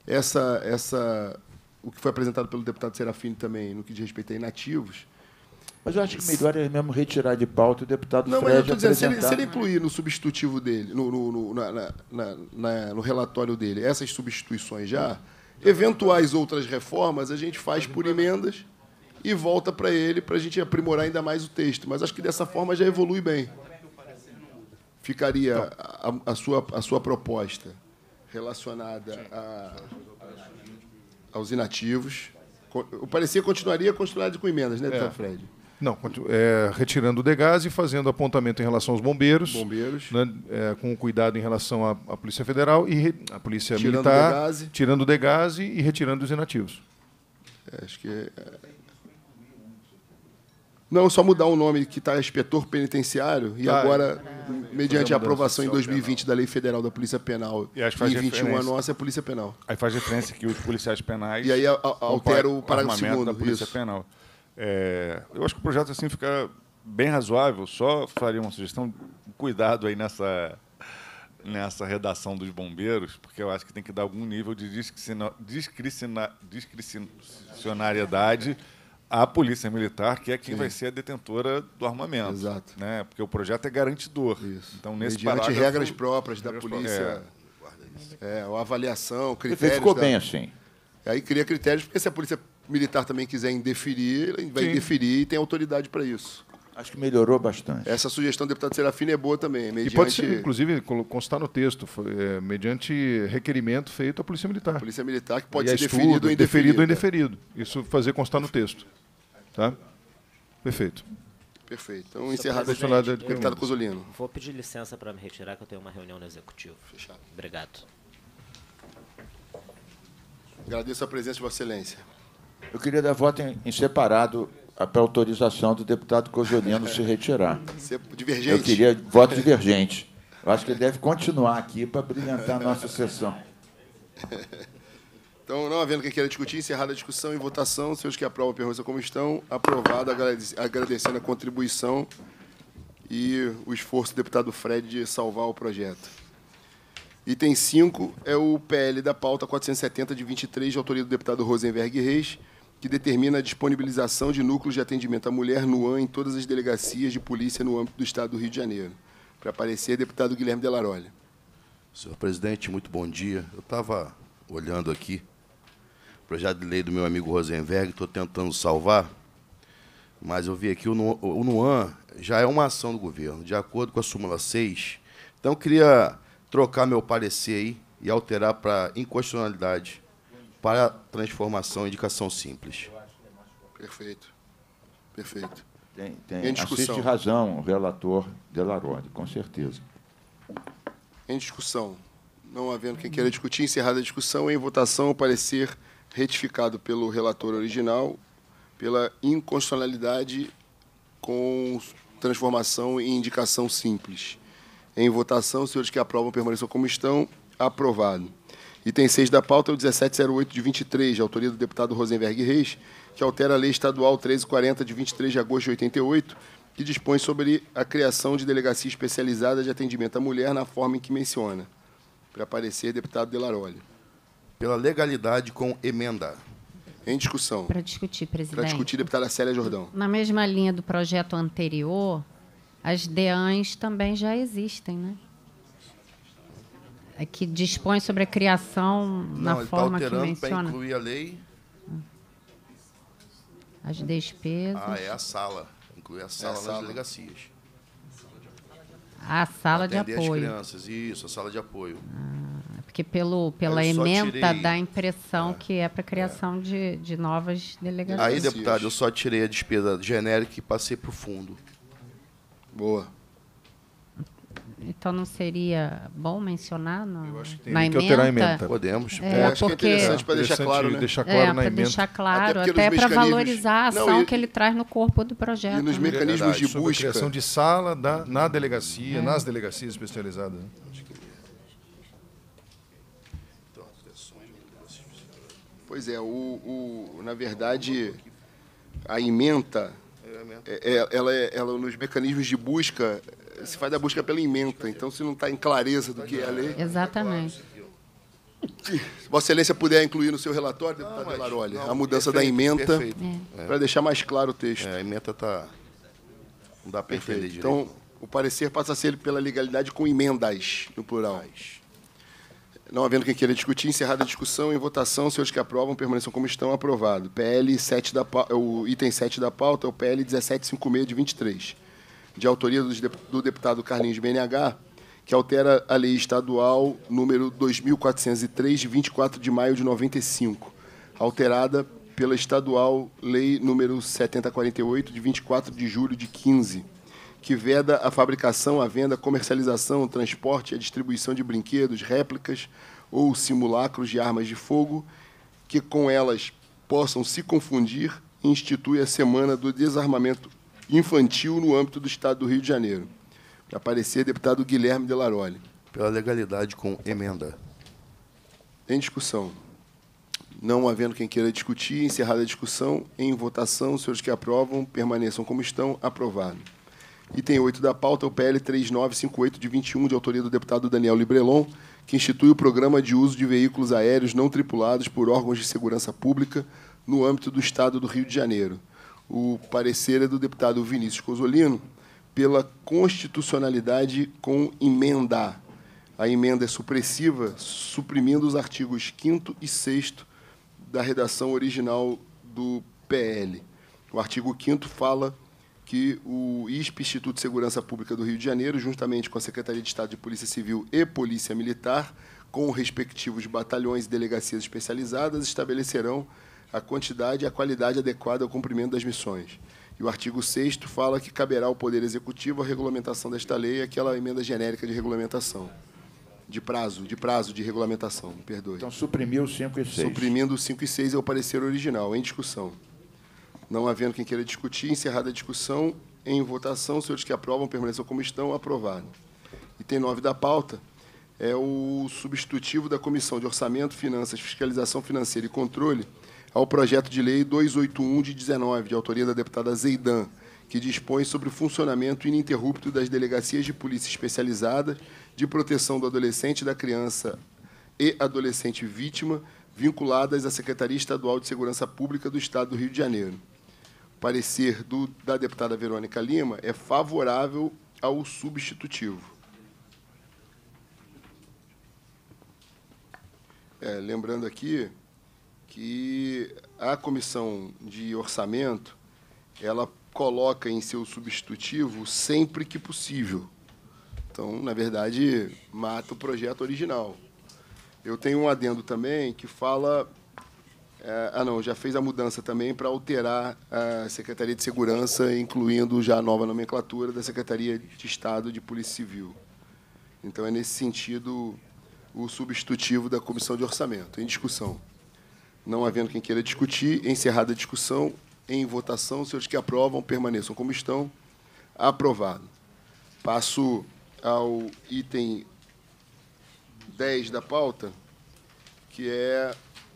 o que foi apresentado pelo deputado Serafini também, no que diz respeito a inativos. Mas eu acho que melhor é mesmo retirar de pauta o deputado Fred. Não, mas eu estou dizendo, se ele incluir no substitutivo dele, no relatório dele, essas substituições já, eventuais outras reformas a gente faz por emendas e volta para ele para a gente aprimorar ainda mais o texto. Mas acho que dessa forma já evolui bem. Ficaria a sua proposta relacionada aos inativos, O parecer continuaria construído com emendas, né, deputado Fred? Não, retirando o degás e fazendo apontamento em relação aos bombeiros, né, com cuidado em relação à Polícia Federal e à Polícia Militar, tirando o degás e retirando os inativos. Acho que... Não, só mudar o nome que está inspetor penitenciário e agora, mediante a aprovação em 2020 da Lei Federal da Polícia Penal e em 21 a nossa é Polícia Penal. Aí faz referência que os policiais penais... E aí altera o parágrafo 2º da Polícia Penal. Eu acho que o projeto assim fica bem razoável, só faria uma sugestão, cuidado aí nessa redação dos bombeiros, porque eu acho que tem que dar algum nível de discricionariedade à Polícia Militar, que é quem vai ser a detentora do armamento. Exato. Né? Porque o projeto é garantidor. Isso. Então, nesse mediante regras próprias da polícia, a avaliação, critérios... Ficou bem assim. Aí cria critérios, porque se a Polícia Militar também quiser indeferir, ele vai indeferir e tem autoridade para isso. Acho que melhorou bastante. Essa sugestão do deputado Serafini é boa também. E pode ser, inclusive, constar no texto, mediante requerimento feito à Polícia Militar. A Polícia Militar, que pode ser deferido ou indeferido. Deferido ou indeferido. Isso fazer constar no texto. Tá? Perfeito. Perfeito. Então, encerrado. Deputado Cozzolino. Vou pedir licença para me retirar, que eu tenho uma reunião no Executivo. Fechado. Obrigado. Agradeço a presença de Vossa Excelência. Eu queria dar voto em separado para autorização do deputado Cozzolino se retirar. Divergente? Eu queria voto divergente. Eu acho que ele deve continuar aqui para brilhantar a nossa sessão. Então, não havendo quem queira discutir, encerrada a discussão e votação, os senhores que aprovam perguntam como estão, aprovado, agradecendo a contribuição e o esforço do deputado Fred de salvar o projeto. Item 5 é o PL da pauta 470 de 23, de autoria do deputado Rosenberg Reis, que determina a disponibilização de núcleos de atendimento à mulher NUAM em todas as delegacias de polícia no âmbito do Estado do Rio de Janeiro. Para aparecer, deputado Guilherme Delarolli. Senhor presidente, muito bom dia. Eu estava olhando aqui o projeto de lei do meu amigo Rosenberg, estou tentando salvar, mas eu vi aqui o NUAM já é uma ação do governo, de acordo com a súmula 6. Então, eu queria trocar meu parecer aí e alterar para inconstitucionalidade, para transformação em indicação simples. Perfeito. Perfeito. Em discussão. Assiste razão o relator Delarolli, com certeza. Em discussão. Não havendo quem queira discutir, encerrada a discussão, em votação, o parecer retificado pelo relator original, pela inconstitucionalidade com transformação em indicação simples. Em votação, os senhores que aprovam permaneçam como estão. Aprovado. Item 6 da pauta é o 1708 de 23, de autoria do deputado Rosenberg Reis, que altera a Lei Estadual 1340 de 23 de agosto de 88, que dispõe sobre a criação de delegacia especializada de atendimento à mulher na forma em que menciona. Para aparecer, deputado Delarolli. Pela legalidade com emenda. Em discussão. Para discutir, presidente. Para discutir, deputada Célia Jordão. Na mesma linha do projeto anterior, as DEANs também já existem, né? É que dispõe sobre a criação na forma que menciona. Não, ele está alterando para incluir a lei. As despesas. É a sala. Incluir a sala nas delegacias. A sala de apoio. Atender as crianças, isso, a sala de apoio. Porque pela ementa dá a impressão que é para a criação de novas delegacias. Aí, deputado, eu só tirei a despesa genérica e passei para o fundo. Boa. Então, não seria bom mencionar Eu acho que tem na que alterar a ementa? emenda. Podemos. Acho que é interessante para deixar claro, né? Deixar claro na para emenda. deixar claro, Até até para mecanismos... valorizar a ação que ele traz no corpo do projeto. E nos mecanismos de Sobre a busca. criação de sala na delegacia, nas delegacias especializadas. Pois é, na verdade, a ementa, ela nos mecanismos de busca, se faz a busca pela ementa. Então, se não está em clareza do que é a lei... Exatamente. Se Vossa Excelência puder incluir no seu relatório, deputado Delarolli, a mudança da ementa, para deixar mais claro o texto. A ementa está... Não dá para entender direito. Então, o parecer passa a ser pela legalidade com emendas, no plural. Não havendo quem queira discutir, encerrada a discussão, em votação, os senhores que aprovam permaneçam como estão, aprovado. PL 7 o item 7 da pauta é o PL 1756 de 23, de autoria do deputado Carlinhos BNH, que altera a Lei Estadual número 2403, de 24 de maio de 95, alterada pela estadual Lei número 7048, de 24 de julho de 15, que veda a fabricação, a venda, a comercialização, o transporte e a distribuição de brinquedos, réplicas ou simulacros de armas de fogo, que com elas possam se confundir, e institui a Semana do Desarmamento Infantil no âmbito do Estado do Rio de Janeiro. Para parecer, deputado Guilherme Delaroli. Pela legalidade com emenda. Em discussão. Não havendo quem queira discutir, encerrada a discussão, em votação, os senhores que aprovam permaneçam como estão, aprovado. Item 8 da pauta, o PL 3958, de 21, de autoria do deputado Daniel Librelon, que institui o Programa de Uso de Veículos Aéreos Não Tripulados por órgãos de segurança pública no âmbito do Estado do Rio de Janeiro. O parecer é do deputado Vinícius Cozzolino, pela constitucionalidade com emenda. A emenda é supressiva, suprimindo os artigos 5º e 6º da redação original do PL. O artigo 5º fala que o ISP, Instituto de Segurança Pública do Rio de Janeiro, juntamente com a Secretaria de Estado de Polícia Civil e Polícia Militar, com respectivos batalhões e delegacias especializadas, estabelecerão a quantidade e a qualidade adequada ao cumprimento das missões. E o artigo 6º fala que caberá ao Poder Executivo a regulamentação desta lei, aquela emenda genérica de regulamentação. De prazo de regulamentação, me perdoe. Então, suprimiu o 5 e 6. Suprimindo o 5 e 6 é o parecer original. Em discussão. Não havendo quem queira discutir, encerrada a discussão, em votação, os senhores que aprovam permaneçam como estão, aprovado. Item 9 da pauta é o substitutivo da Comissão de Orçamento, Finanças, Fiscalização Financeira e Controle ao projeto de lei 281 de 19, de autoria da deputada Zeidan, que dispõe sobre o funcionamento ininterrupto das delegacias de polícia especializadas de proteção do adolescente e da criança e adolescente vítima, vinculadas à Secretaria Estadual de Segurança Pública do Estado do Rio de Janeiro. O parecer da deputada Verônica Lima é favorável ao substitutivo. Lembrando aqui que a Comissão de Orçamento, ela coloca em seu substitutivo sempre que possível. Então, na verdade, mata o projeto original. Eu tenho um adendo também que fala... já fez a mudança também para alterar a Secretaria de Segurança, incluindo já a nova nomenclatura da Secretaria de Estado de Polícia Civil. Então, é nesse sentido o substitutivo da Comissão de Orçamento. Em discussão. Não havendo quem queira discutir, encerrada a discussão, em votação, os senhores que aprovam permaneçam como estão. Aprovado. Passo ao item 10 da pauta, que é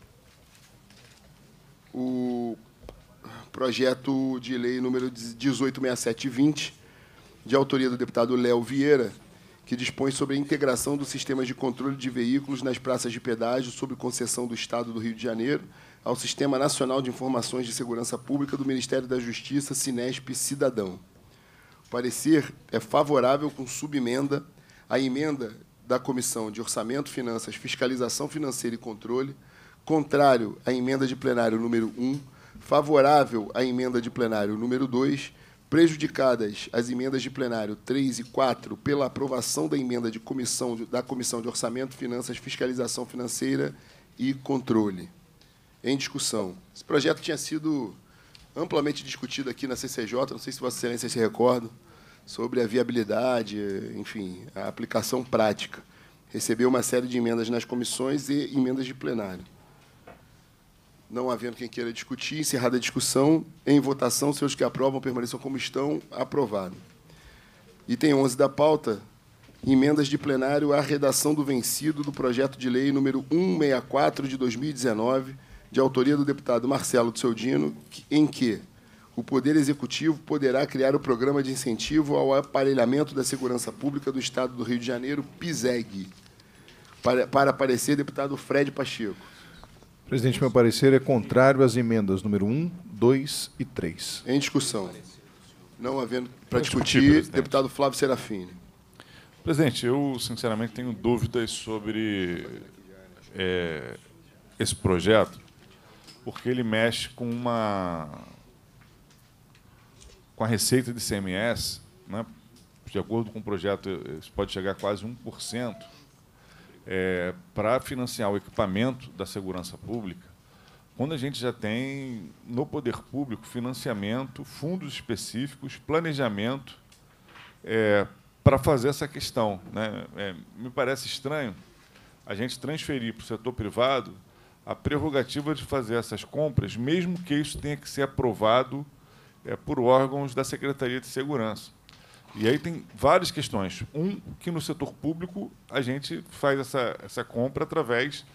o projeto de lei número 186720, de autoria do deputado Léo Vieira, que dispõe sobre a integração do sistema de controle de veículos nas praças de pedágio sob concessão do Estado do Rio de Janeiro ao Sistema Nacional de Informações de Segurança Pública do Ministério da Justiça, Sinesp Cidadão. O parecer é favorável com subemenda à emenda da Comissão de Orçamento, Finanças, Fiscalização Financeira e Controle, contrário à emenda de plenário número 1, favorável à emenda de plenário número 2, prejudicadas as emendas de plenário 3 e 4 pela aprovação da emenda da Comissão de Orçamento, Finanças, Fiscalização Financeira e Controle. Em discussão. Esse projeto tinha sido amplamente discutido aqui na CCJ, não sei se Vossa Excelência se recorda, sobre a viabilidade, enfim, a aplicação prática. Recebeu uma série de emendas nas comissões e emendas de plenário. Não havendo quem queira discutir, encerrada a discussão, em votação, os senhores que aprovam permaneçam como estão, aprovado. Item 11 da pauta, emendas de plenário à redação do vencido do projeto de lei número 164 de 2019, de autoria do deputado Marcelo Tsodino, em que o Poder Executivo poderá criar o Programa de Incentivo ao Aparelhamento da Segurança Pública do Estado do Rio de Janeiro, PISEG. Para parecer, deputado Fred Pacheco. Presidente, meu parecer é contrário às emendas número 1, 2 e 3. Em discussão. Não havendo para discutir, deputado Flávio Serafini. Presidente, eu, sinceramente, tenho dúvidas sobre esse projeto, porque ele mexe com a receita de ICMS, né? De acordo com o projeto, isso pode chegar a quase 1%, para financiar o equipamento da segurança pública, quando a gente já tem, no poder público, financiamento, fundos específicos, planejamento para fazer essa questão, né? Me parece estranho a gente transferir para o setor privado a prerrogativa de fazer essas compras, mesmo que isso tenha que ser aprovado por órgãos da Secretaria de Segurança. E aí tem várias questões. Que no setor público a gente faz essa compra através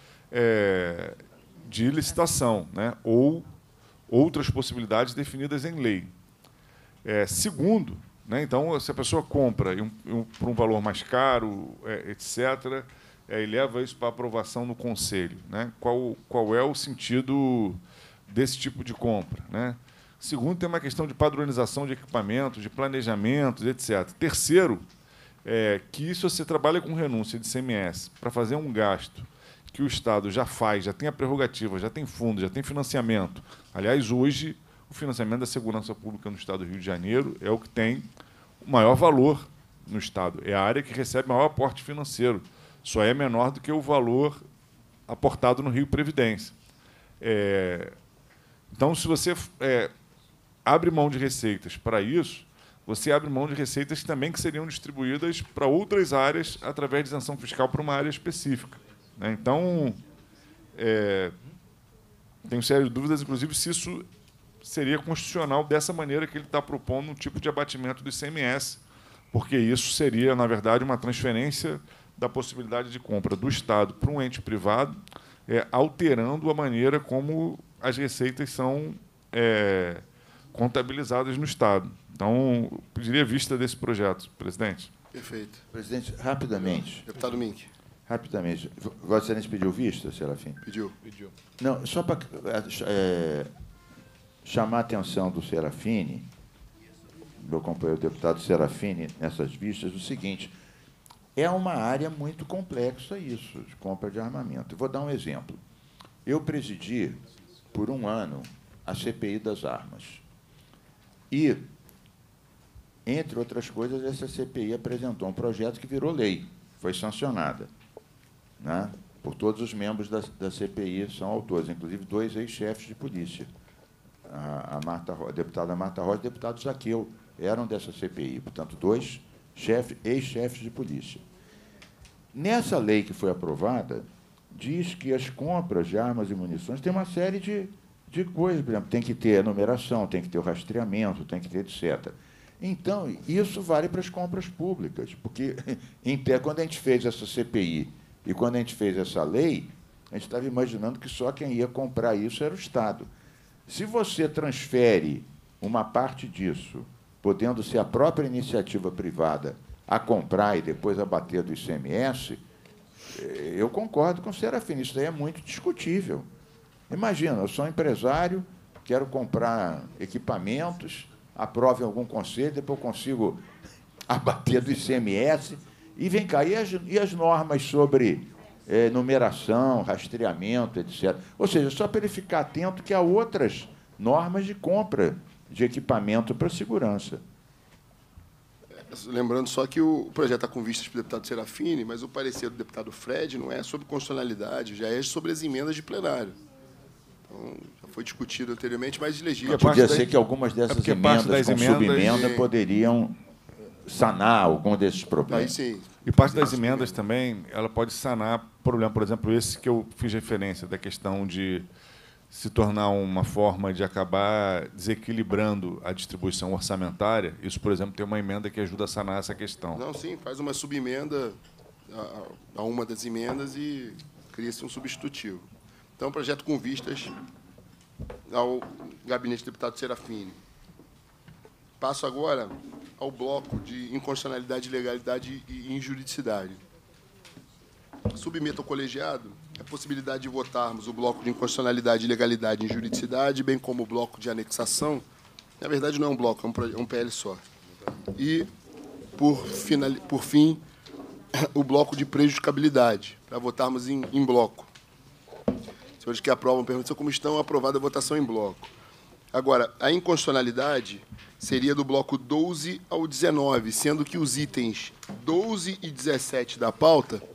de licitação, né? Ou outras possibilidades definidas em lei. Segundo, né? Então, se a pessoa compra por um valor mais caro, etc., e leva isso para aprovação no Conselho, né? Qual é o sentido desse tipo de compra, né? Segundo, tem uma questão de padronização de equipamentos, de planejamentos, etc. Terceiro, que se você trabalha com renúncia de ICMS para fazer um gasto que o Estado já faz, já tem a prerrogativa, já tem fundo, já tem financiamento. Aliás, hoje, o financiamento da segurança pública no Estado do Rio de Janeiro é o que tem o maior valor no Estado. É a área que recebe maior aporte financeiro. Só é menor do que o valor aportado no Rio Previdência. Então, se você abre mão de receitas para isso, você abre mão de receitas também que seriam distribuídas para outras áreas através de isenção fiscal para uma área específica, né? Então, tenho sérias dúvidas, inclusive, se isso seria constitucional dessa maneira que ele está propondo um tipo de abatimento do ICMS, porque isso seria, na verdade, uma transferência da possibilidade de compra do Estado para um ente privado, alterando a maneira como as receitas são contabilizadas no Estado. Então, eu pediria vista desse projeto, presidente. Perfeito. Presidente, rapidamente. Deputado Mink. Rapidamente. Vossa Excelência pediu vista, Serafim? Pediu. Não, só para chamar a atenção do Serafini, meu companheiro deputado Serafini, nessas vistas, o seguinte: é uma área muito complexa isso, de compra de armamento. Eu vou dar um exemplo. Eu presidi, por um ano, a CPI das armas. E, entre outras coisas, essa CPI apresentou um projeto que virou lei, foi sancionada, né, por todos os membros da CPI, são autores, inclusive 2 ex-chefes de polícia. A deputada Marta Rosa e o deputado Zaqueu eram dessa CPI, portanto, 2 ex-chefes de polícia. Nessa lei que foi aprovada, diz que as compras de armas e munições têm uma série de coisas. Por exemplo, tem que ter a numeração, tem que ter o rastreamento, tem que ter etc. Então, isso vale para as compras públicas, porque, quando a gente fez essa CPI e quando a gente fez essa lei, a gente estava imaginando que só quem ia comprar isso era o Estado. Se você transfere uma parte disso, podendo ser a própria iniciativa privada a comprar e depois abater do ICMS, eu concordo com o Serafim, isso daí é muito discutível. Imagina, eu sou um empresário, quero comprar equipamentos, aprovo em algum conselho, depois eu consigo abater do ICMS, e vem cá, e as normas sobre numeração, rastreamento, etc. Ou seja, só para ele ficar atento que há outras normas de compra de equipamento para segurança. Lembrando só que o projeto está com vistas para o deputado Serafini, mas o parecer do deputado Fred não é sobre constitucionalidade, já é sobre as emendas de plenário. Então, já foi discutido anteriormente, mas ilegível. Podia ser que algumas dessas emendas com subemenda poderiam sanar algum desses problemas. Aí, sim. E parte das emendas também, ela pode sanar problema, por exemplo, esse que eu fiz referência, da questão de se tornar uma forma de acabar desequilibrando a distribuição orçamentária. Isso, por exemplo, tem uma emenda que ajuda a sanar essa questão. Não, sim, faz uma subemenda a uma das emendas e cria-se um substitutivo. Então, projeto com vistas ao gabinete do deputado Serafini. Passo agora ao bloco de inconstitucionalidade, ilegalidade e injuridicidade. Submeto ao colegiado a possibilidade de votarmos o bloco de inconstitucionalidade, ilegalidade e injuridicidade, bem como o bloco de anexação. Na verdade, não é um bloco, é um PL só. E, por fim, o bloco de prejudicabilidade, para votarmos em bloco. Senhores que aprovam, perguntam como estão aprovada a votação em bloco. Agora, a inconstitucionalidade seria do bloco 12 ao 19, sendo que os itens 12 e 17 da pauta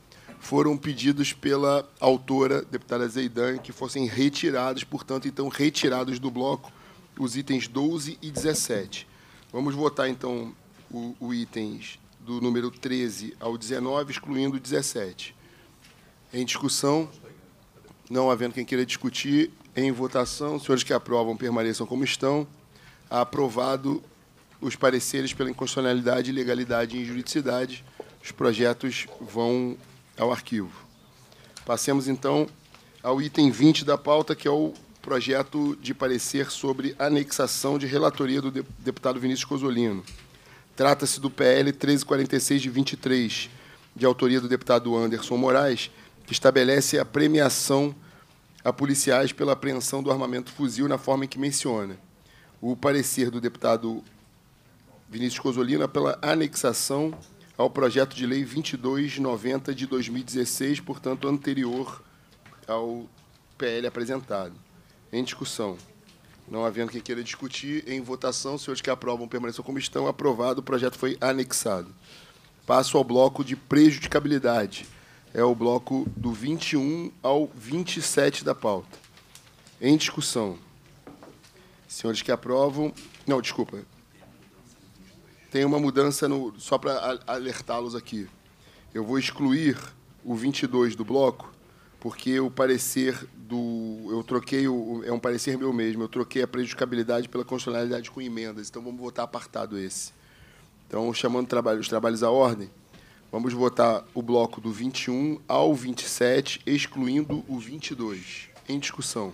foram pedidos pela autora, deputada Zeidan, que fossem retirados, portanto, então, retirados do bloco os itens 12 e 17. Vamos votar, então, os itens do número 13 ao 19, excluindo o 17. Em discussão, não havendo quem queira discutir, em votação, os senhores que aprovam permaneçam como estão. Aprovado os pareceres pela inconstitucionalidade, legalidade e injuridicidade. Os projetos vão ao arquivo. Passemos, então, ao item 20 da pauta, que é o projeto de parecer sobre anexação de relatoria do deputado Vinícius Cozzolino. Trata-se do PL 1346 de 23, de autoria do deputado Anderson Moraes, que estabelece a premiação a policiais pela apreensão do armamento fuzil na forma em que menciona. O parecer do deputado Vinícius Cozzolino é pela anexação ao projeto de lei 2290 de 2016, portanto, anterior ao PL apresentado. Em discussão. Não havendo quem queira discutir, em votação, os senhores que aprovam permaneçam como estão. Aprovado, o projeto foi anexado. Passo ao bloco de prejudicabilidade. É o bloco do 21 ao 27 da pauta. Em discussão. Senhores que aprovam... Não, desculpa. Tem uma mudança, só para alertá-los aqui. Eu vou excluir o 22 do bloco, porque o parecer eu troquei, é um parecer meu mesmo, eu troquei a prejudicabilidade pela constitucionalidade com emendas, então vamos votar apartado esse. Então, chamando os trabalhos à ordem, vamos votar o bloco do 21 ao 27, excluindo o 22. Em discussão.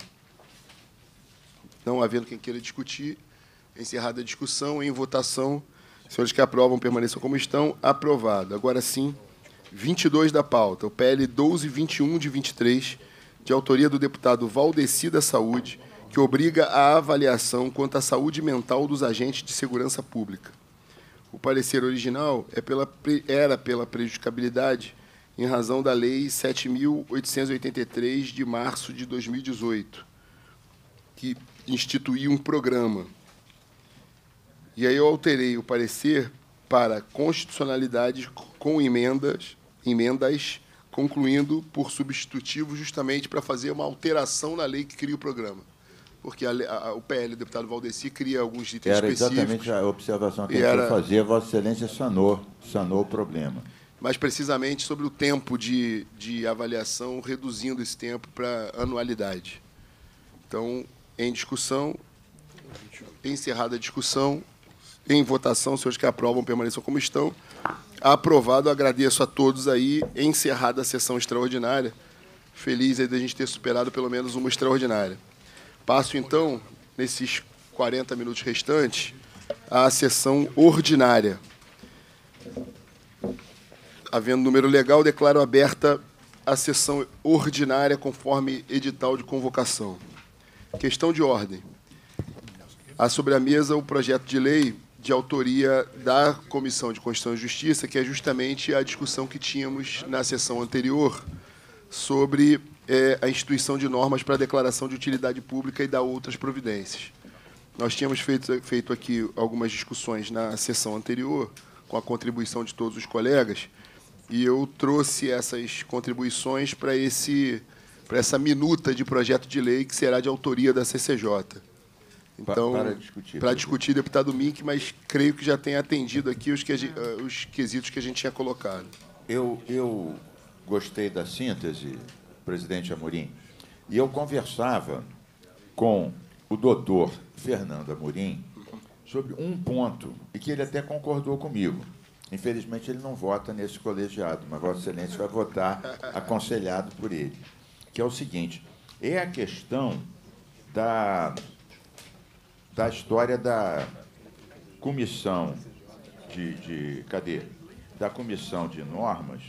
Não havendo quem queira discutir, encerrada a discussão, em votação, senhores que aprovam permaneçam como estão. Aprovado. Agora sim, 22 da pauta, o PL 1221 de 23, de autoria do deputado Valdeci da Saúde, que obriga a avaliação quanto à saúde mental dos agentes de segurança pública. O parecer original era pela prejudicabilidade em razão da Lei 7.883, de março de 2018, que instituiu um programa. E aí eu alterei o parecer para constitucionalidade com emendas, concluindo por substitutivo, justamente para fazer uma alteração na lei que cria o programa. Porque o PL, o deputado Valdeci, cria alguns itens específicos. Era exatamente a observação que eu fazia. Vossa Excelência sanou o problema. Mas, precisamente, sobre o tempo de avaliação, reduzindo esse tempo para anualidade. Então, em discussão, encerrada a discussão, em votação, os senhores que aprovam permaneçam como estão. Aprovado, agradeço a todos aí, encerrada a sessão extraordinária. Feliz aí da gente ter superado pelo menos uma extraordinária. Passo, então, nesses 40 minutos restantes, à sessão ordinária. Havendo número legal, declaro aberta a sessão ordinária conforme edital de convocação. Questão de ordem. Há sobre a mesa o projeto de lei de autoria da Comissão de Constituição e Justiça, que é justamente a discussão que tínhamos na sessão anterior sobre a instituição de normas para a declaração de utilidade pública e da outras providências. Nós tínhamos feito aqui algumas discussões na sessão anterior, com a contribuição de todos os colegas, e eu trouxe essas contribuições para essa minuta de projeto de lei que será de autoria da CCJ. Então, para discutir, deputado Mink, mas creio que já tem atendido aqui os quesitos que a gente tinha colocado. Eu gostei da síntese, presidente Amorim, e eu conversava com o doutor Fernando Amorim sobre um ponto, e que ele até concordou comigo. Infelizmente, ele não vota nesse colegiado, mas Vossa Excelência vai votar aconselhado por ele, que é o seguinte, é a questão da história da comissão da comissão de normas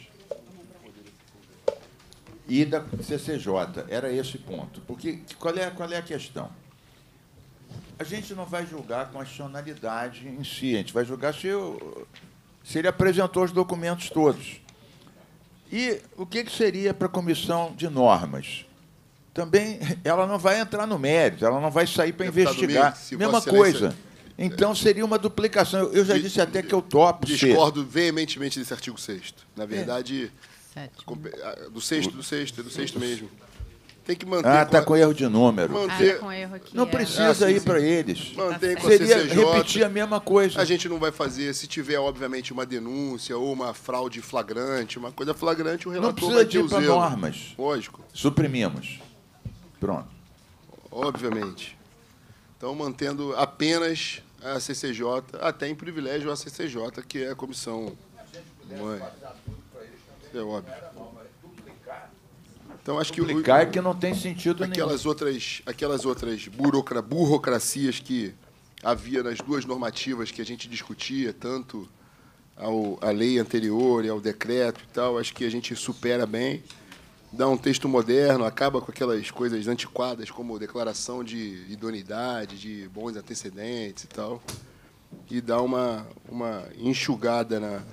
e da CCJ. Era esse ponto. Porque qual é a questão? A gente não vai julgar a constitucionalidade em si, a gente vai julgar se ele apresentou os documentos todos. E o que seria para a comissão de normas? Também ela não vai entrar no mérito, ela não vai sair para investigar. Mesma coisa. Então, seria uma duplicação. Eu já disse até que eu topo. Discordo veementemente desse artigo 6º. Na verdade, Do sexto mesmo. Tem que manter. Ah, está com erro de número. Manter, com erro aqui. Não precisa ir para eles. Mantém com a Seria CCJ. repetir a mesma coisa. A gente não vai fazer, se tiver, obviamente, uma denúncia ou uma fraude flagrante, uma coisa flagrante, o relator Não vai precisa ter de o ir para zelo. normas. Lógico. Suprimimos. Pronto. Obviamente. Então, mantendo apenas a CCJ, até em privilégio a CCJ, que é a comissão mãe. Isso é óbvio. Então, acho que Duplicar que não tem sentido aquelas outras burocracias que havia nas duas normativas que a gente discutia, tanto a lei anterior e ao decreto e tal, acho que a gente supera bem, dá um texto moderno, acaba com aquelas coisas antiquadas como declaração de idoneidade, de bons antecedentes e tal, e dá uma enxugada na...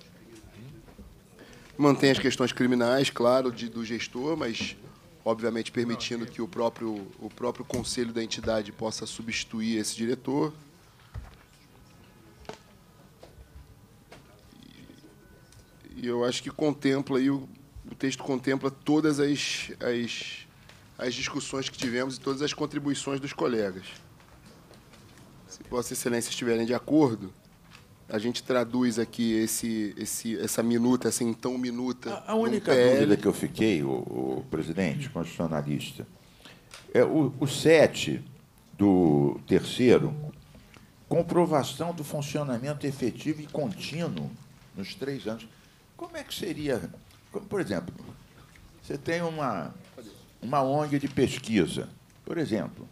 Mantém as questões criminais, claro, do gestor, mas, obviamente, permitindo que o próprio conselho da entidade possa substituir esse diretor. E eu acho que contempla aí, o texto contempla todas as discussões que tivemos e todas as contribuições dos colegas. Se Vossa Excelência estiverem de acordo, a gente traduz aqui essa minuta, essa então minuta. A única dúvida que eu fiquei, o presidente constitucionalista, é o 7 do terceiro, comprovação do funcionamento efetivo e contínuo nos 3 anos. Como é que seria? Por exemplo, você tem uma ONG de pesquisa, por exemplo.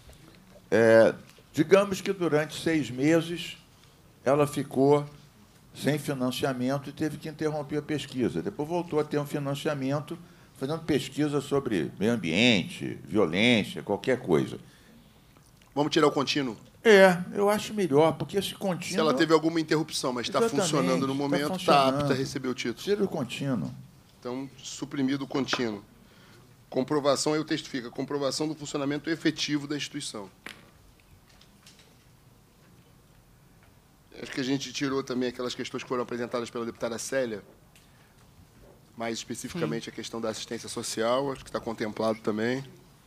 Digamos que durante 6 meses ela ficou sem financiamento e teve que interromper a pesquisa. Depois voltou a ter um financiamento, fazendo pesquisa sobre meio ambiente, violência, qualquer coisa. Vamos tirar o contínuo? Eu acho melhor, porque esse contínuo... Se ela teve alguma interrupção, mas está funcionando no momento, está apta a receber o título. Tira o contínuo. Então, suprimido o contínuo. Comprovação, aí o texto fica, comprovação do funcionamento efetivo da instituição. Acho que a gente tirou também aquelas questões que foram apresentadas pela deputada Célia, mais especificamente a questão da assistência social, acho que está contemplado também.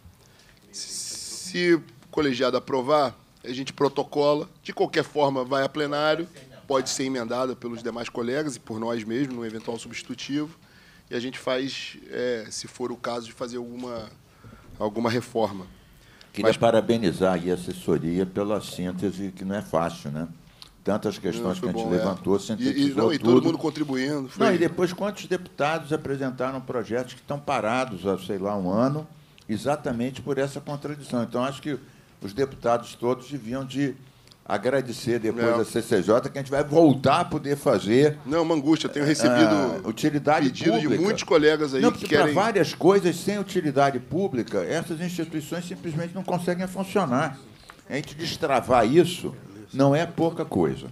Se o colegiado aprovar, a gente protocola, de qualquer forma vai a plenário, pode ser emendada pelos demais colegas e por nós mesmos, num eventual substitutivo, e a gente faz, se for o caso, de fazer alguma reforma. Queria parabenizar aí a assessoria pela síntese, que não é fácil, né? Tantas questões que a gente levantou, sintetizou e tudo. todo mundo contribuindo. Não, e depois quantos deputados apresentaram projetos que estão parados há, sei lá, 1 ano, exatamente por essa contradição. Então, acho que os deputados todos deviam de agradecer depois a CCJ, que a gente vai voltar a poder fazer... Não, uma angústia. Eu tenho recebido utilidade pedido pública. de muitos colegas aí que querem... Para várias coisas, sem utilidade pública, essas instituições simplesmente não conseguem funcionar. A gente destravar isso não é pouca coisa.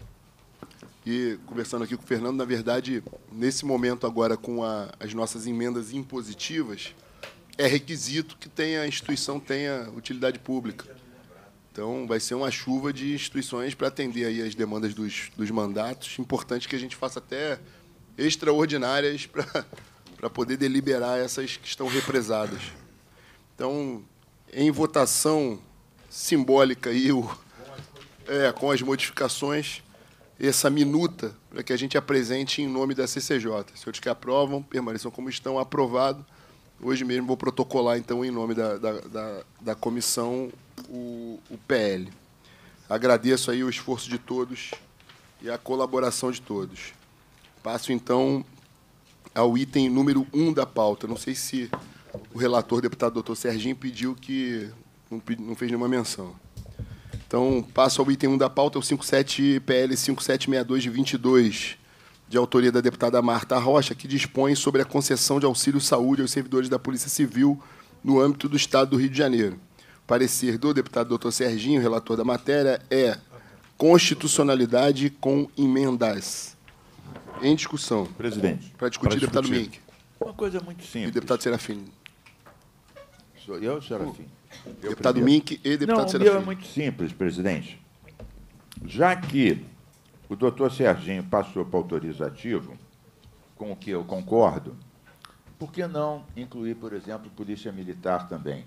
E, conversando aqui com o Fernando, na verdade, nesse momento agora, com as nossas emendas impositivas, é requisito que a instituição tenha utilidade pública. Então, vai ser uma chuva de instituições para atender aí as demandas dos mandatos. Importante que a gente faça até extraordinárias para poder deliberar essas que estão represadas. Então, em votação simbólica aí, com as modificações, essa minuta para que a gente apresente em nome da CCJ. Senhores que aprovam, permaneçam como estão, aprovado. Hoje mesmo vou protocolar, então, em nome da comissão, o PL. Agradeço aí o esforço de todos e a colaboração de todos. Passo, então, ao item número 1 da pauta. Não sei se o relator, deputado doutor Serginho, pediu que não fez nenhuma menção. Então, passo ao item 1 da pauta, o 57 PL 5762 de 22, de autoria da deputada Marta Rocha, que dispõe sobre a concessão de auxílio saúde aos servidores da Polícia Civil no âmbito do Estado do Rio de Janeiro. O parecer do deputado doutor Serginho, relator da matéria, é constitucionalidade com emendas. Em discussão. Presidente. Para discutir, deputado Mink. Uma coisa muito simples. E deputado Serafim. Sou eu, Serafim? Deputado Mink e deputado Serafim. Não, o meu é muito simples, presidente. Já que o doutor Serginho passou para autorizativa, com o que eu concordo, por que não incluir, por exemplo, polícia militar também?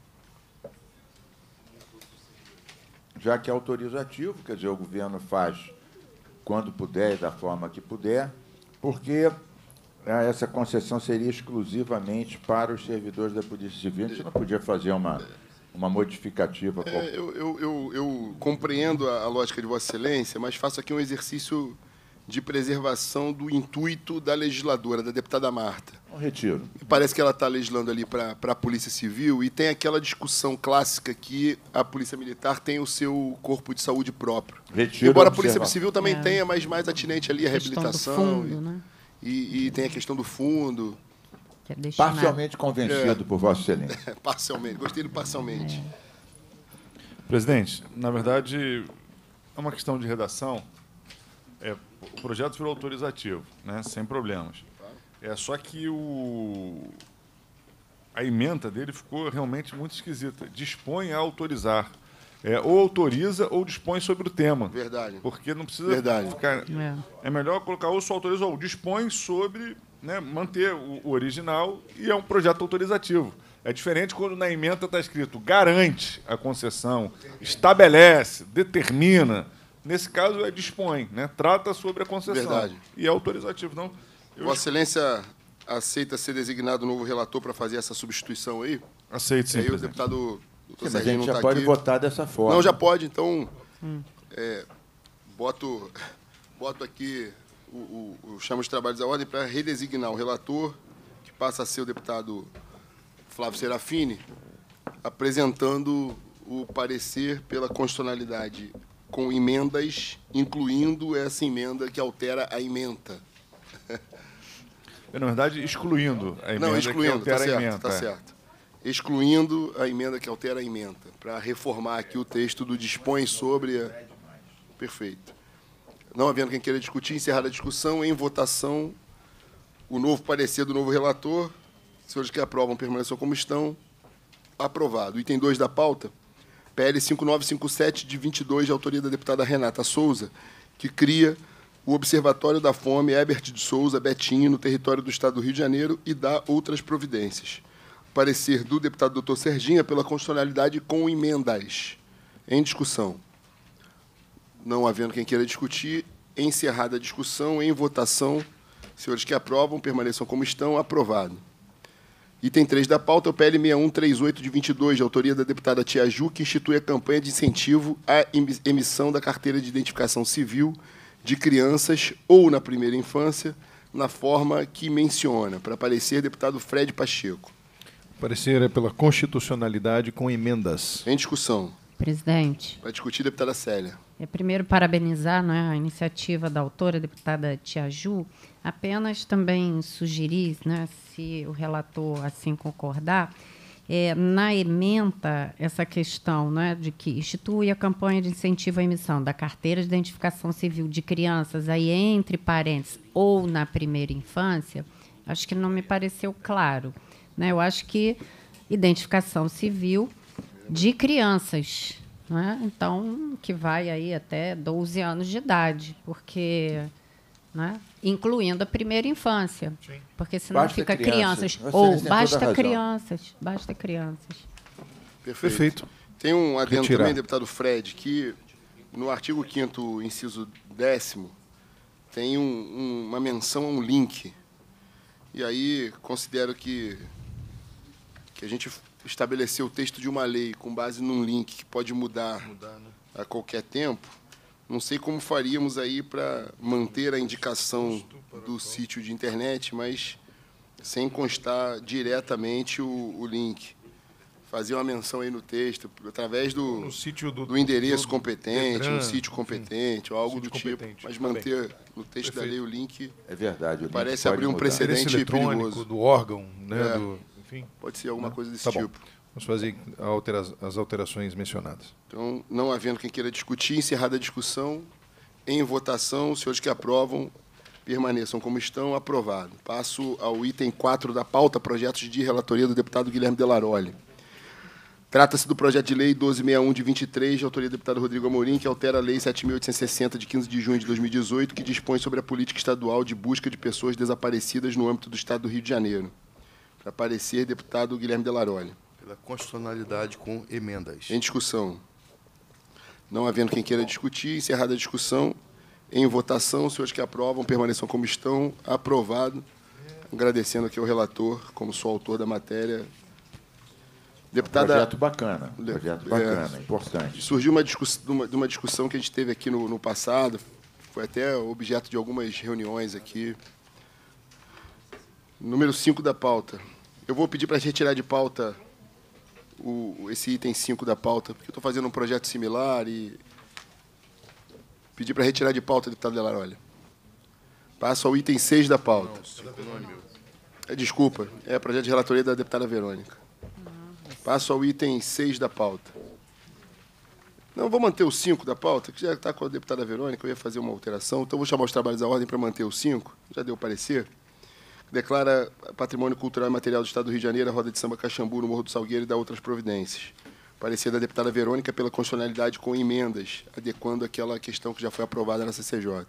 Já que é autorizativo, quer dizer, o governo faz quando puder e da forma que puder, porque essa concessão seria exclusivamente para os servidores da Polícia Civil. A gente não podia fazer uma modificativa. Eu compreendo a lógica de Vossa Excelência, mas faço aqui um exercício de preservação do intuito da legisladora, da deputada Marta. Um retiro. Parece que ela está legislando ali para a Polícia Civil e tem aquela discussão clássica que a Polícia Militar tem o seu corpo de saúde próprio. Retiro. Embora a Polícia Civil também tenha, mas mais atinente ali a reabilitação. Fundo, né? E tem a questão do fundo. Que é destinado. Parcialmente convencido por Vossa Excelência. Parcialmente. Gostei do parcialmente. Presidente, na verdade, é uma questão de redação. O projeto virou autorizativo, né, sem problemas. Só que a ementa dele ficou realmente muito esquisita. Dispõe a autorizar. Ou autoriza ou dispõe sobre o tema. Verdade. Porque não precisa ficar... É melhor colocar ou só autoriza ou dispõe sobre, né, manter o original, e é um projeto autorizativo. É diferente quando na ementa está escrito garante a concessão, estabelece, determina. Nesse caso, dispõe, né? Trata sobre a concessão. Verdade. E é autorizativo. Não, Vossa Excelência aceita ser designado novo relator para fazer essa substituição aí? Aceito, sim, aí o presidente. deputado Mas a gente já pode votar dessa forma. Não, já pode. Então, boto aqui, chamo os trabalhos à ordem para redesignar o relator, que passa a ser o deputado Flávio Serafini, apresentando o parecer pela constitucionalidade com emendas, incluindo essa emenda que altera a ementa. Na verdade, excluindo a emenda. Não, excluindo, que altera a emenda. Tá certo. Excluindo a emenda que altera a emenda, para reformar aqui o texto do dispõe sobre... Perfeito. Não havendo quem queira discutir, encerrada a discussão, em votação, o novo parecer do novo relator. Senhores que aprovam permaneçam como estão. Aprovado. Item 2 da pauta, PL 5957, de 22, de autoria da deputada Renata Souza, que cria o Observatório da Fome Herbert de Souza Betinho, no território do Estado do Rio de Janeiro, e dá outras providências. Parecer do deputado doutor Serginha pela constitucionalidade com emendas. Em discussão. Não havendo quem queira discutir, encerrada a discussão, em votação, senhores que aprovam, permaneçam como estão, aprovado. Item 3 da pauta, o PL 6138, de 22, de autoria da deputada Tia Ju, que institui a campanha de incentivo à emissão da carteira de identificação civil de crianças ou na primeira infância, na forma que menciona. Para parecer, deputado Fred Pacheco. Parecer é pela constitucionalidade com emendas. Em discussão. Presidente. Para discutir, deputada Célia. Primeiro, parabenizar, né, a iniciativa da autora, a deputada Tia Ju. Apenas também sugerir, né, se o relator assim concordar, na ementa essa questão, né, de que institui a campanha de incentivo à emissão da carteira de identificação civil de crianças, aí entre parênteses, ou na primeira infância, acho que não me pareceu claro. Né? Eu acho que identificação civil de crianças, né? Então, que vai aí até 12 anos de idade, porque, né, incluindo a primeira infância. Sim. Porque senão basta fica crianças. Ou basta crianças. Basta crianças. Perfeito. Tem um adendo também, deputado Fred, que no artigo 5º, inciso 10º, tem uma menção a um link. E aí considero que a gente estabeleceu o texto de uma lei com base num link que pode mudar a qualquer tempo. Não sei como faríamos aí para manter a indicação do sítio de internet, mas sem constar diretamente o link. Fazer uma menção aí no texto, através do endereço competente, um sítio competente, ou algo do tipo, mas manter no texto da lei o link. É verdade. Parece abrir um precedente perigoso. Do órgão, né? Enfim. Pode ser alguma coisa desse tipo. Vamos fazer as alterações mencionadas. Então, não havendo quem queira discutir, encerrada a discussão, em votação, os senhores que aprovam permaneçam como estão, aprovado. Passo ao item 4 da pauta, projetos de relatoria do deputado Guilherme Delaroli. Trata-se do projeto de lei 1261 de 23, de autoria do deputado Rodrigo Amorim, que altera a lei 7.860 de 15 de junho de 2018, que dispõe sobre a política estadual de busca de pessoas desaparecidas no âmbito do Estado do Rio de Janeiro. Para parecer, deputado Guilherme Delaroli. Pela constitucionalidade com emendas. Em discussão. Não havendo quem queira discutir, encerrada a discussão, em votação, os senhores que aprovam permaneçam como estão. Aprovado. Agradecendo aqui ao relator, como sou autor da matéria. Deputada, projeto bacana, importante. Surgiu uma discussão que a gente teve aqui no passado, foi até objeto de algumas reuniões aqui. Número 5 da pauta. Eu vou pedir para retirar de pauta esse item 5 da pauta, porque eu estou fazendo um projeto similar e pedir para retirar de pauta, deputado Delaroli. Passo ao item 6 da pauta. Desculpa, é projeto de relatoria da deputada Verônica. Passo ao item 6 da pauta. Não, vou manter o 5 da pauta, que já está com a deputada Verônica, eu ia fazer uma alteração, então vou chamar os trabalhos à ordem para manter o 5, já deu parecer. Declara Patrimônio Cultural e Material do Estado do Rio de Janeiro a roda de samba Caxambu no Morro do Salgueiro e dá outras providências. Parecer da deputada Verônica pela constitucionalidade com emendas, adequando aquela questão que já foi aprovada na CCJ.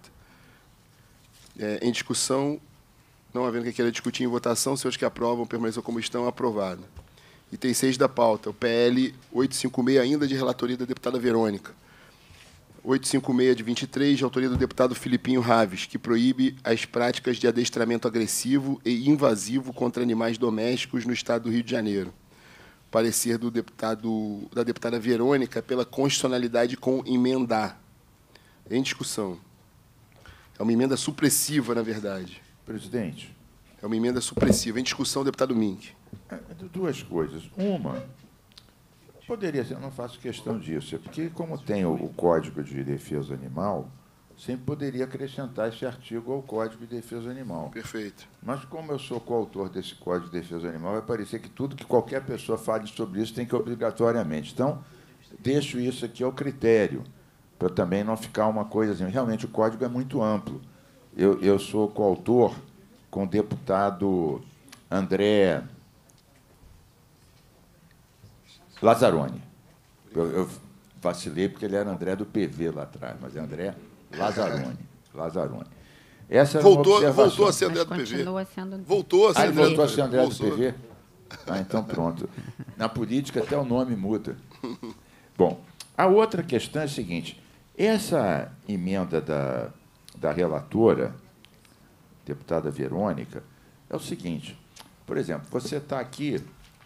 Em discussão, não havendo quem queira discutir em votação, os senhores que aprovam permaneçam como estão, aprovado. Item 6 da pauta, o PL 856, ainda de relatoria da deputada Verônica. 856 de 23, de autoria do deputado Filipinho Raves, que proíbe as práticas de adestramento agressivo e invasivo contra animais domésticos no Estado do Rio de Janeiro. Parecer da deputada Verônica pela constitucionalidade com emenda. Em discussão. É uma emenda supressiva, na verdade. Presidente. É uma emenda supressiva. Em discussão, deputado Mink. Duas coisas. Uma, poderia ser, eu não faço questão disso, porque como tem o Código de Defesa Animal, sempre poderia acrescentar esse artigo ao Código de Defesa Animal. Perfeito. Mas como eu sou coautor desse Código de Defesa Animal, vai parecer que tudo que qualquer pessoa fale sobre isso tem que obrigatoriamente. Então, deixo isso aqui ao critério, para também não ficar uma coisa assim. Realmente, o Código é muito amplo. Eu sou coautor com o deputado André Lazzaroni. Eu vacilei porque ele era André do PV lá atrás, mas é André Lazzaroni. Essa voltou a ser André do PV. Voltou a ser André do PV? Ah, então pronto. Na política até o nome muda. Bom, a outra questão é a seguinte. Essa emenda da relatora, deputada Verônica, é o seguinte. Por exemplo, você está aqui...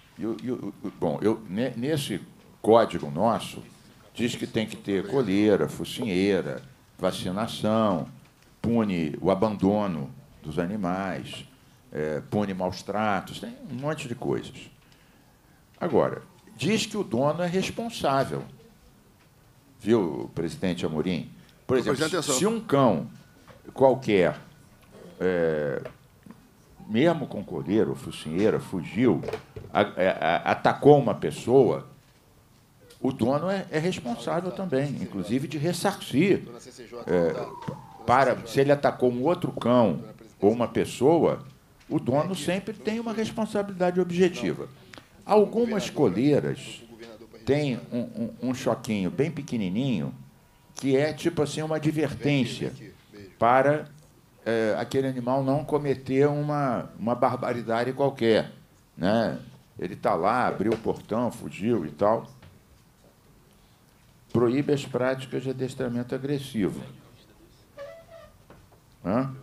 nesse código nosso, diz que tem que ter coleira, focinheira, vacinação, pune o abandono dos animais, pune maus tratos, tem um monte de coisas. Agora, diz que o dono é responsável. Viu, presidente Amorim? Por exemplo, se um cão qualquer, mesmo com coleira ou focinheira, fugiu, atacou uma pessoa, o dono é responsável também, inclusive de ressarcir. Se ele atacou um outro cão ou uma pessoa, o dono sempre tem uma responsabilidade objetiva. Algumas coleiras têm um choquinho bem pequenininho, que é tipo assim uma advertência para aquele animal não cometer uma barbaridade qualquer, né? Ele está lá, abriu o portão, fugiu e tal. Proíbe as práticas de adestramento agressivo. Hã?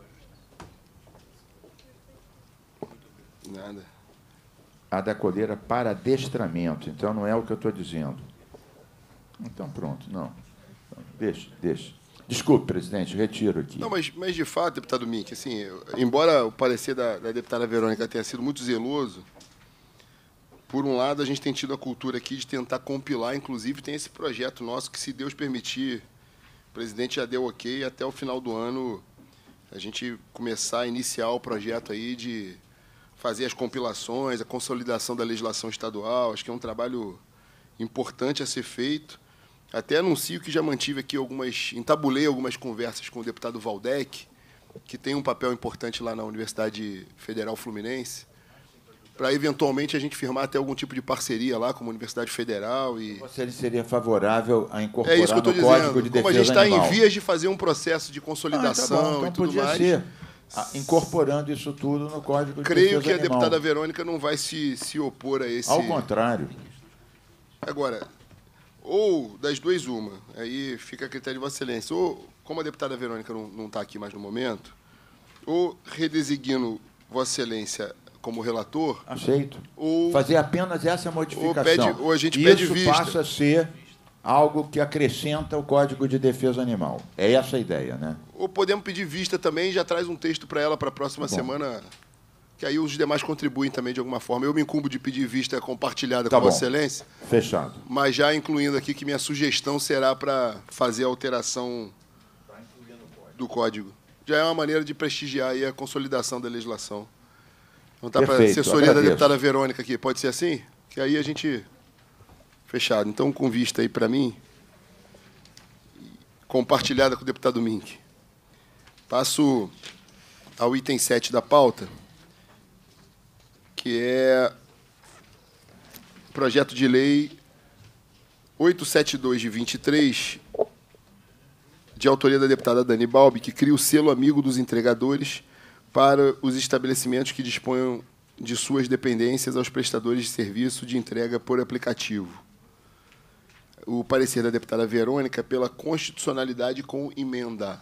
Nada. A da coleira para adestramento. Então, não é o que eu estou dizendo. Então, pronto, não. Deixa. Desculpe, presidente, retiro aqui. Não, mas de fato, deputado Mink, assim, embora o parecer da deputada Verônica tenha sido muito zeloso, por um lado, a gente tem tido a cultura aqui de tentar compilar, inclusive tem esse projeto nosso que, se Deus permitir, o presidente já deu ok, até o final do ano a gente começar a iniciar o projeto aí de fazer as compilações, a consolidação da legislação estadual. Acho que é um trabalho importante a ser feito. Até anuncio que já mantive aqui entabulei algumas conversas com o deputado Valdec, que tem um papel importante lá na Universidade Federal Fluminense, para eventualmente a gente firmar até algum tipo de parceria lá com a Universidade Federal. E Você seria favorável a incorporar é isso que eu estou no Código dizendo. de Como a Defesa gente está Animal? em vias de fazer um processo de consolidação Tá bom, então e tudo podia mais, ser incorporando isso tudo no Código de creio Defesa que a Animal. deputada Verônica não vai se opor a esse... Ao contrário. Agora, ou das duas uma, aí fica a critério de Vossa Excelência, ou como a deputada Verônica não está aqui mais no momento, ou redesigno Vossa Excelência como relator... Aceito. Ou fazer apenas essa modificação. ou a gente pede isso vista. passa a ser algo que acrescenta o Código de Defesa Animal. É essa a ideia, né? Ou podemos pedir vista também e já traz um texto para ela para a próxima semana, que aí os demais contribuem também de alguma forma. Eu me incumbo de pedir vista compartilhada com Vossa Excelência. Fechado. Mas já incluindo aqui que minha sugestão será para fazer a alteração do Código. Já é uma maneira de prestigiar aí a consolidação da legislação. Então tá para a assessoria da deputada Verônica aqui. Pode ser assim? Que aí a gente... Fechado. Então, com vista aí para mim, compartilhada com o deputado Mink. Passo ao item 7 da pauta, que é projeto de lei 872 de 23, de autoria da deputada Dani Balbi, que cria o selo amigo dos entregadores para os estabelecimentos que disponham de suas dependências aos prestadores de serviço de entrega por aplicativo. O parecer da deputada Verônica pela constitucionalidade com emenda.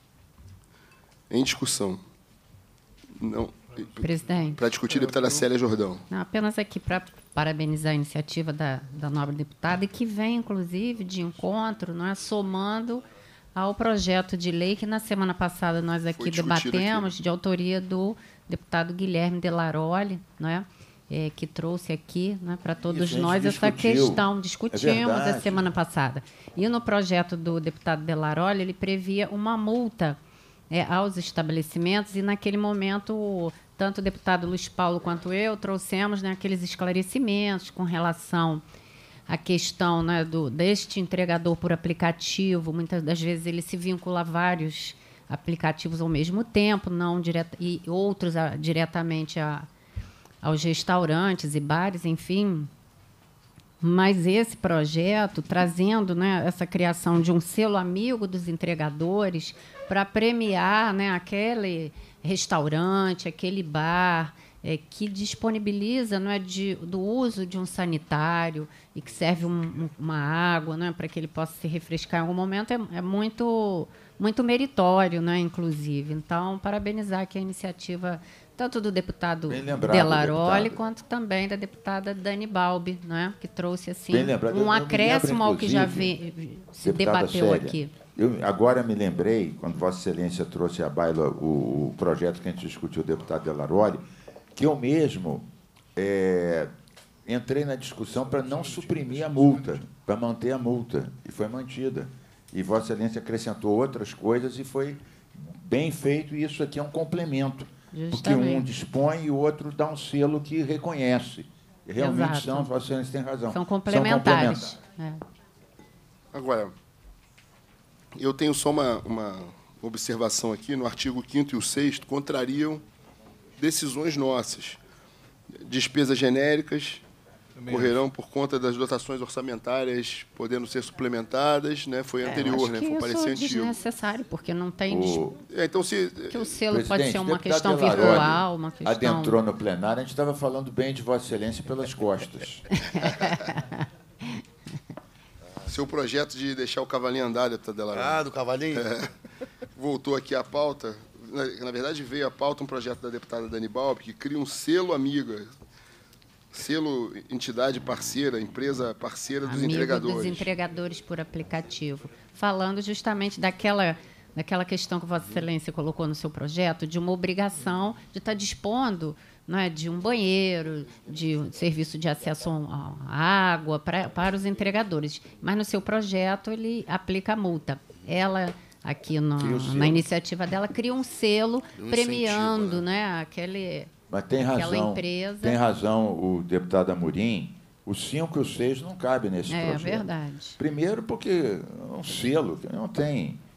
Em discussão. Não. Presidente. Para discutir, a deputada Célia Jordão. Não, apenas aqui para parabenizar a iniciativa da nobre deputada e que vem, inclusive, de encontro, não é, somando ao projeto de lei que, na semana passada, nós aqui debatemos, de autoria do deputado Guilherme Delaroli, não é? Que trouxe aqui, né, para todos nós essa questão. Discutimos a semana passada. E no projeto do deputado Delaroli, ele previa uma multa aos estabelecimentos, e naquele momento, tanto o deputado Luiz Paulo quanto eu trouxemos, né, aqueles esclarecimentos com relação à questão, né, deste entregador por aplicativo. Muitas das vezes ele se vincula a vários aplicativos ao mesmo tempo, não e outros diretamente aos restaurantes e bares, enfim. Mas esse projeto, trazendo, né, essa criação de um selo amigo dos entregadores para premiar, né, aquele restaurante, aquele bar que disponibiliza, não é, do uso de um sanitário e que serve uma água, não é, para que ele possa se refrescar em algum momento, é muito, muito meritório, né, inclusive. Então, parabenizar aqui a iniciativa tanto do deputado Delaroli quanto também da deputada Dani Balbi, né, que trouxe assim, um acréscimo ao que já se debateu aqui. Eu agora me lembrei, quando Vossa Excelência trouxe à baila o projeto que a gente discutiu, o deputado Delaroli, que eu mesmo entrei na discussão para não suprimir a multa, para manter a multa, e foi mantida. E Vossa Excelência acrescentou outras coisas e foi bem feito, e isso aqui é um complemento. Justamente. Porque um dispõe e o outro dá um selo que reconhece. Realmente são, Vossa Excelência tem razão. São complementares. Agora, eu tenho só uma observação aqui. No artigo 5º e o 6º, contrariam decisões nossas. Despesas genéricas correrão por conta das dotações orçamentárias podendo ser suplementadas, né? Foi anterior, né? Foi um parecer antigo. Isso é desnecessário, porque não tem... então, que o selo pode ser uma questão virtual, uma questão... Adentrou no plenário, a gente estava falando bem de Vossa Excelência pelas costas. Seu projeto de deixar o cavalinho andar, deputado Delaroli. Do cavalinho? Voltou aqui à pauta. Na verdade, veio à pauta um projeto da deputada Dani Balbi que cria um selo amiga. Selo entidade parceira, empresa parceira dos entregadores. Dos entregadores por aplicativo. Falando justamente daquela questão que Vossa Excelência colocou no seu projeto, de uma obrigação de estar dispondo, não é, de um banheiro, de um serviço de acesso à água para os entregadores. Mas no seu projeto ele aplica a multa. Ela, aqui na iniciativa dela, cria um selo premiando, né, Mas tem razão, empresa. Tem razão o deputado Amorim, o 5 e o 6 não cabem nesse projeto. É verdade. Primeiro porque é um selo, que não tem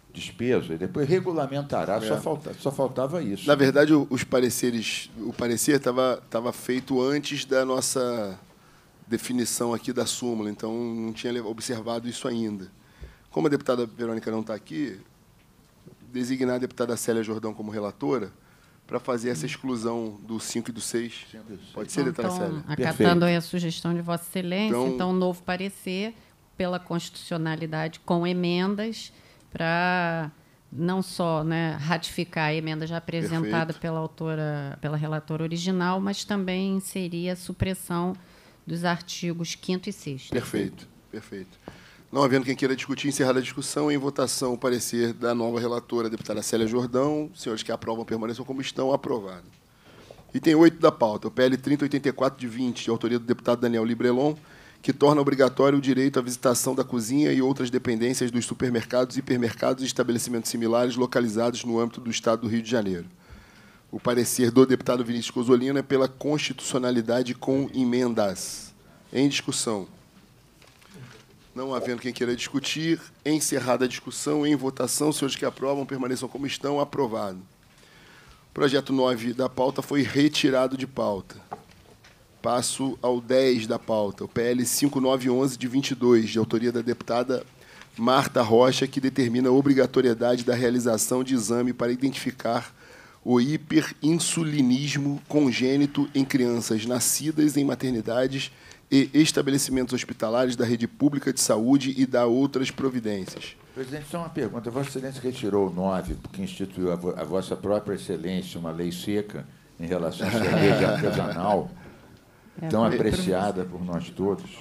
despesa e depois regulamentará. Só faltava isso. Na verdade, o parecer estava feito antes da nossa definição aqui da súmula, então não tinha observado isso ainda. Como a deputada Verônica não está aqui, designar a deputada Célia Jordão como relatora para fazer essa exclusão do 5 e do 6. Pode ser, deputada Célia? Acatando aí a sugestão de Vossa Excelência, então, novo parecer pela constitucionalidade com emendas para não só, né, ratificar a emenda já apresentada pela relatora original, mas também inserir a supressão dos artigos 5º e 6º. Perfeito. Não havendo quem queira discutir, encerrada a discussão, em votação o parecer da nova relatora, a deputada Célia Jordão. Os senhores que aprovam permaneçam como estão, aprovado. Item 8 da pauta, o PL 3084 de 20, de autoria do deputado Daniel Librelon, que torna obrigatório o direito à visitação da cozinha e outras dependências dos supermercados, hipermercados e estabelecimentos similares localizados no âmbito do Estado do Rio de Janeiro. O parecer do deputado Vinícius Cozzolino é pela constitucionalidade com emendas. Em discussão. Não havendo quem queira discutir, encerrada a discussão, em votação, os senhores que aprovam permaneçam como estão, aprovado. O projeto 9 da pauta foi retirado de pauta. Passo ao 10 da pauta, o PL 5911 de 22, de autoria da deputada Marta Rocha, que determina a obrigatoriedade da realização de exame para identificar o hiperinsulinismo congênito em crianças nascidas em maternidades e estabelecimentos hospitalares da rede pública de saúde e da outras providências. Presidente, só uma pergunta. Vossa Excelência retirou o 9, porque instituiu a Vossa própria Excelência uma lei seca em relação à cerveja artesanal, tão apreciada por nós todos.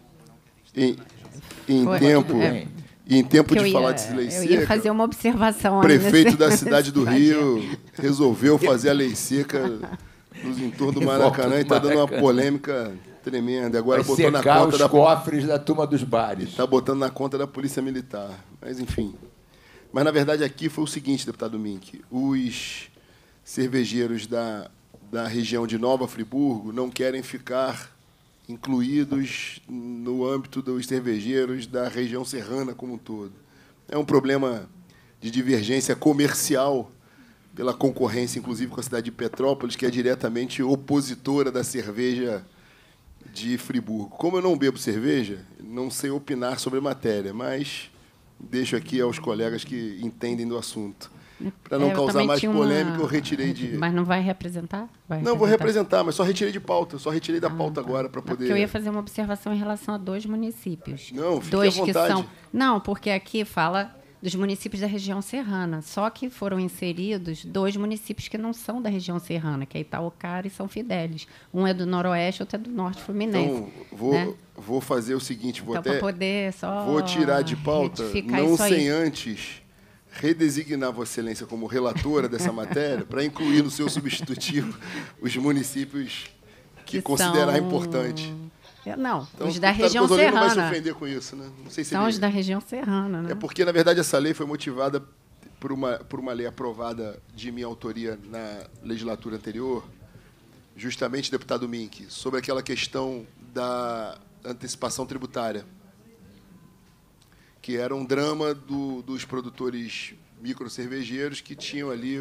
Em tempo de falar de lei seca, eu ia fazer uma observação. O prefeito da cidade do Rio resolveu fazer a lei seca nos entornos do Maracanã e está dando uma polêmica tremenda. Agora vai botou na conta os cofres da turma dos bares. Está botando na conta da Polícia Militar. Mas, enfim. Mas, na verdade, aqui foi o seguinte, deputado Mink. Os cervejeiros da região de Nova Friburgo não querem ficar incluídos no âmbito dos cervejeiros da região serrana como um todo. É um problema de divergência comercial pela concorrência, inclusive, com a cidade de Petrópolis, que é diretamente opositora da cerveja de Friburgo. Como eu não bebo cerveja, não sei opinar sobre a matéria, mas deixo aqui aos colegas que entendem do assunto. Para não causar mais polêmica, eu retirei de... Mas não vai representar? Não, vou representar, mas só retirei de pauta. Só retirei da pauta agora para poder... Porque eu ia fazer uma observação em relação a 2 municípios. Não, fique à vontade. Não, porque aqui fala dos municípios da região serrana. Só que foram inseridos 2 municípios que não são da região serrana, que é Itaocara e São Fidélis. Um é do Noroeste, outro é do Norte Fluminense. Então, vou fazer o seguinte, vou tirar de pauta, não sem antes redesignar Vossa Excelência como relatora dessa matéria, para incluir no seu substitutivo os municípios que considerar importante. Não, então, os da região serrana. Não vai se ofender com isso, né? Não sei se são os da região serrana, né? É porque, na verdade, essa lei foi motivada por uma lei aprovada de minha autoria na legislatura anterior, justamente, deputado Mink, sobre aquela questão da antecipação tributária, que era um drama dos produtores microcervejeiros que tinham ali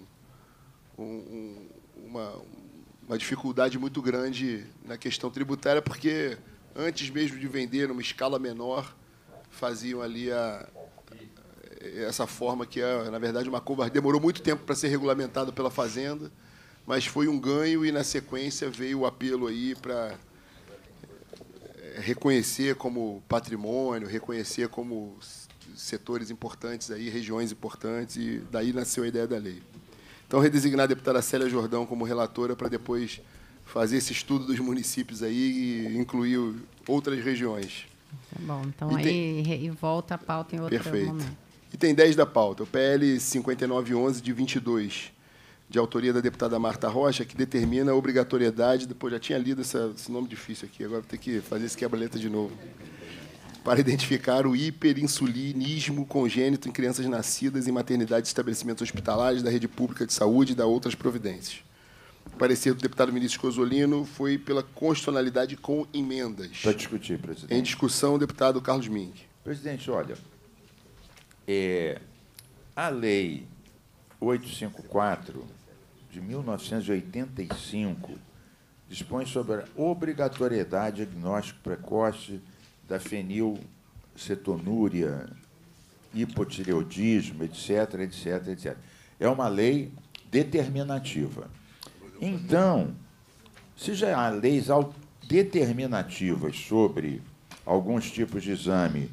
uma dificuldade muito grande na questão tributária, porque antes mesmo de vender numa escala menor, faziam ali essa forma que é, na verdade, uma covardia. Demorou muito tempo para ser regulamentado pela Fazenda, mas foi um ganho e, na sequência, veio o apelo aí para reconhecer como patrimônio, reconhecer como setores importantes, aí, regiões importantes, e daí nasceu a ideia da lei. Então, redesignar a deputada Célia Jordão como relatora para depois fazer esse estudo dos municípios aí e incluir outras regiões. Tá bom, então aí volta a pauta em outro momento. Item 10 da pauta, o PL 5911 de 22, de autoria da deputada Marta Rocha, que determina a obrigatoriedade, depois já tinha lido esse nome difícil aqui, agora vou ter que fazer esse quebra-letra de novo, para identificar o hiperinsulinismo congênito em crianças nascidas em maternidades e estabelecimentos hospitalares da rede pública de saúde e da outras providências. O parecer do deputado Vinícius Cozzolino foi pela constitucionalidade com emendas. Para discutir, presidente. Em discussão, o deputado Carlos Mink. Presidente, olha, a Lei 854, de 1985, dispõe sobre a obrigatoriedade de diagnóstico precoce da fenilcetonúria, hipotireoidismo, etc., etc., etc. É uma lei determinativa. Então, se já há leis determinativas sobre alguns tipos de exame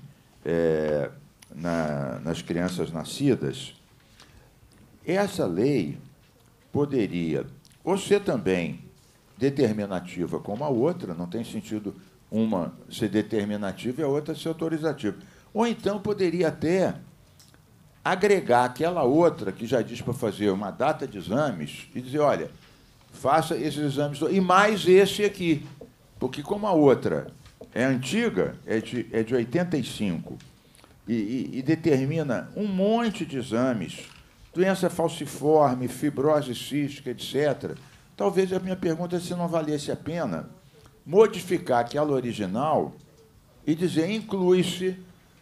nas crianças nascidas, essa lei poderia ou ser também determinativa como a outra, não tem sentido uma ser determinativa e a outra ser autorizativa. Ou então poderia até agregar aquela outra que já diz para fazer uma data de exames e dizer, olha, faça esses exames e mais esse aqui, porque como a outra é antiga, é de 85, e determina um monte de exames, doença falciforme, fibrose cística, etc., talvez a minha pergunta é se não valesse a pena modificar aquela original e dizer, inclui-se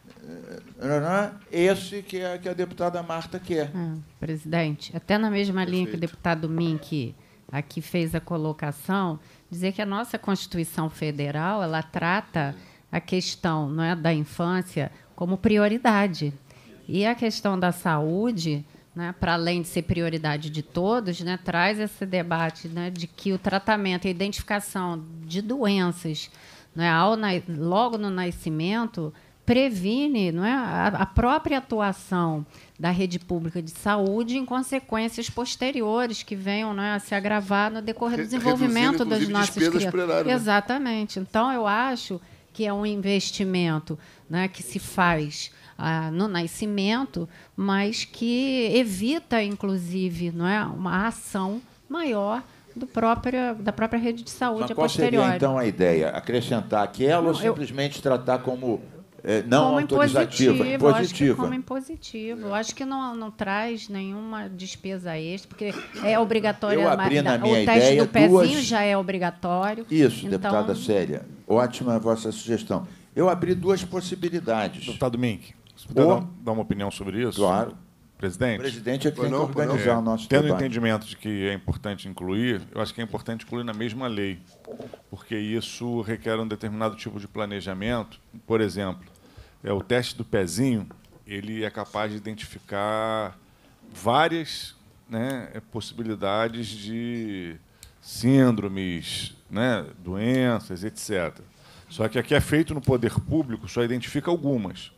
esse que a deputada Marta quer. Presidente, até na mesma linha que o deputado Mink aqui fez a colocação, dizer que a nossa Constituição Federal ela trata a questão, não é, da infância como prioridade. E a questão da saúde, né, para além de ser prioridade de todos, né, traz esse debate, né, de que o tratamento e a identificação de doenças, né, logo no nascimento previne, não é, a própria atuação da rede pública de saúde em consequências posteriores que venham, não é, a se agravar no decorrer do desenvolvimento das nossas crianças. Né? Exatamente. Então, eu acho que é um investimento, né, que se faz no nascimento, mas que evita, inclusive, não é, uma ação maior da própria rede de saúde. Mas qual seria, então, a ideia? Acrescentar aquela ou simplesmente tratar como não como autorizativa? Impositiva. Como impositivo. Eu acho que não traz nenhuma despesa extra, porque é obrigatório. Eu abri na minha o teste ideia do pezinho já é obrigatório. Isso, então... deputada Célia. Ótima a vossa sugestão. Eu abri duas possibilidades. Deputado Mink, se puder dar uma opinião sobre isso. Claro. Presidente? O presidente é que tem que organizar o nosso tendo debate. entendimento de que é importante incluir, eu acho que é importante incluir na mesma lei, porque isso requer um determinado tipo de planejamento. Por exemplo, o teste do pezinho, ele é capaz de identificar várias, né, possibilidades de síndromes, né, doenças, etc. Só que aqui é feito no poder público, só identifica algumas.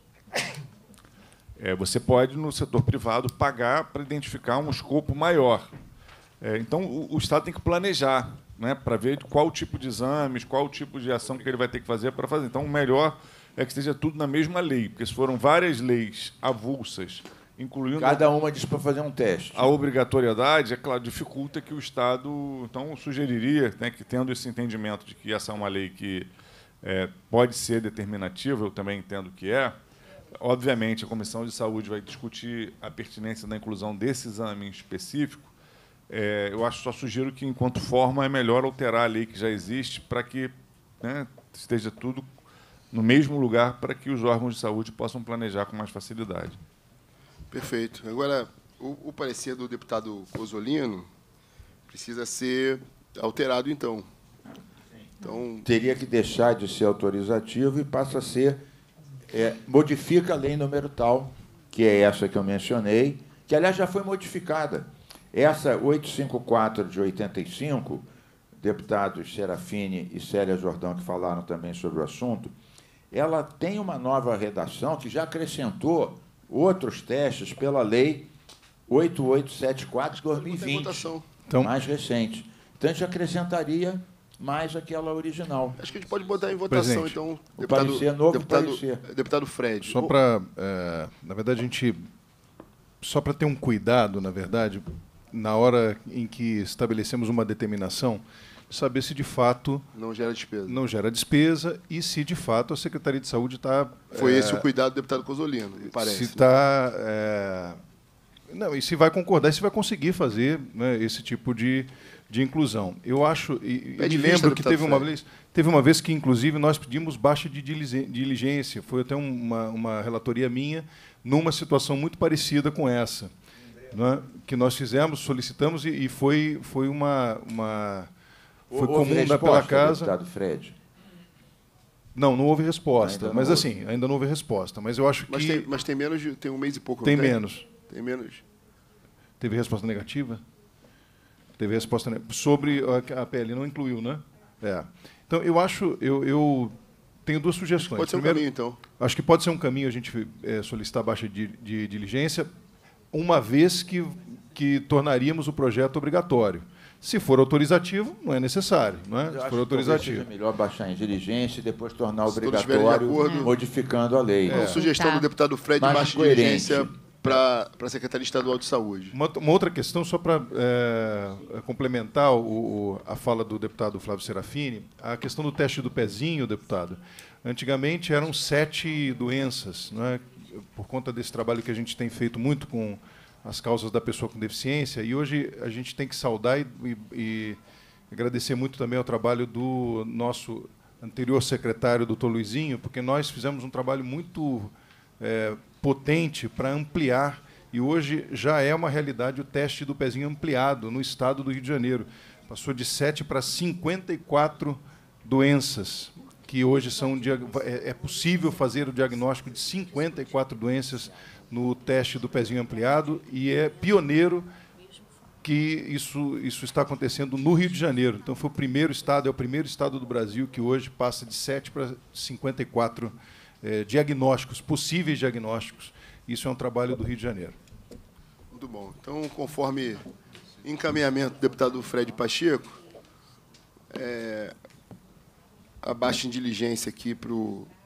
Você pode, no setor privado, pagar para identificar um escopo maior. Então, o Estado tem que planejar, né, para ver qual tipo de exames, qual tipo de ação que ele vai ter que fazer para fazer. Então, o melhor é que esteja tudo na mesma lei, porque se foram várias leis avulsas, incluindo... Cada uma diz para fazer um teste. A obrigatoriedade, é claro, dificulta que o Estado... Então, eu sugeriria, né, que, tendo esse entendimento de que essa é uma lei que pode ser determinativa, eu também entendo que é. Obviamente, a Comissão de Saúde vai discutir a pertinência da inclusão desse exame em específico. Eu só sugiro que, enquanto forma, é melhor alterar a lei que já existe para que, né, esteja tudo no mesmo lugar para que os órgãos de saúde possam planejar com mais facilidade. Perfeito. Agora, o parecer do deputado Cozzolino precisa ser alterado, então. Teria que deixar de ser autorizativo e passa a ser... modifica a lei número tal, que é essa que eu mencionei, que, aliás, já foi modificada. Essa 854 de 85, deputados Serafini e Célia Jordão, que falaram também sobre o assunto, ela tem uma nova redação que já acrescentou outros testes pela lei 8874 de 2020, mais recente. Então, a gente acrescentaria mais aquela original. Acho que a gente pode botar em votação, presidente, então, o parecer novo parecer. Deputado Fred. Só para, na verdade, a gente, só para ter um cuidado, na verdade, na hora em que estabelecemos uma determinação, saber se de fato não gera despesa e se de fato a Secretaria de Saúde está... Foi esse o cuidado do deputado Cozzolino, parece. Se está... não, e se vai concordar, e se vai conseguir fazer, né, esse tipo de de inclusão. Eu acho, e Pé de me vista, lembro que deputado teve uma vez que, inclusive, nós pedimos baixa de diligência. Foi até uma relatoria minha, numa situação muito parecida com essa, né, que nós fizemos, solicitamos, e foi comum pela casa. Deputado Fred? Não houve resposta. Mas assim, ainda não houve resposta. Mas eu acho que... Mas tem menos tem um mês e pouco. Tem menos. Tem menos. Teve resposta negativa? Teve resposta sobre a PL, não incluiu, né? Então, eu acho... Eu tenho duas sugestões. Pode ser Primeiro, um caminho, então. Acho que pode ser um caminho a gente solicitar baixa de diligência, uma vez que tornaríamos o projeto obrigatório. Se for autorizativo, não é necessário. Não é? Se for autorizativo. É melhor baixar em diligência e depois tornar Se todos estiverem de obrigatório, acordo. modificando a lei. Então, sugestão do deputado Fred, Mais baixa de coerente. diligência para a Secretaria Estadual de Saúde. Uma outra questão, só para complementar a fala do deputado Flávio Serafini, a questão do teste do pezinho, deputado. Antigamente eram 7 doenças, né, por conta desse trabalho que a gente tem feito muito com as causas da pessoa com deficiência, e hoje a gente tem que saudar e agradecer muito também ao trabalho do nosso anterior secretário, doutor Luizinho, porque nós fizemos um trabalho muito potente para ampliar, e hoje já é uma realidade o teste do pezinho ampliado no estado do Rio de Janeiro. Passou de 7 para 54 doenças, que hoje é possível fazer o diagnóstico de 54 doenças no teste do pezinho ampliado, e é pioneiro que isso está acontecendo no Rio de Janeiro. Então, foi o primeiro estado, é o primeiro estado do Brasil que hoje passa de 7 para 54 diagnósticos, possíveis diagnósticos. Isso é um trabalho do Rio de Janeiro. Muito bom. Então, conforme encaminhamento do deputado Fred Pacheco, a baixa em diligência aqui para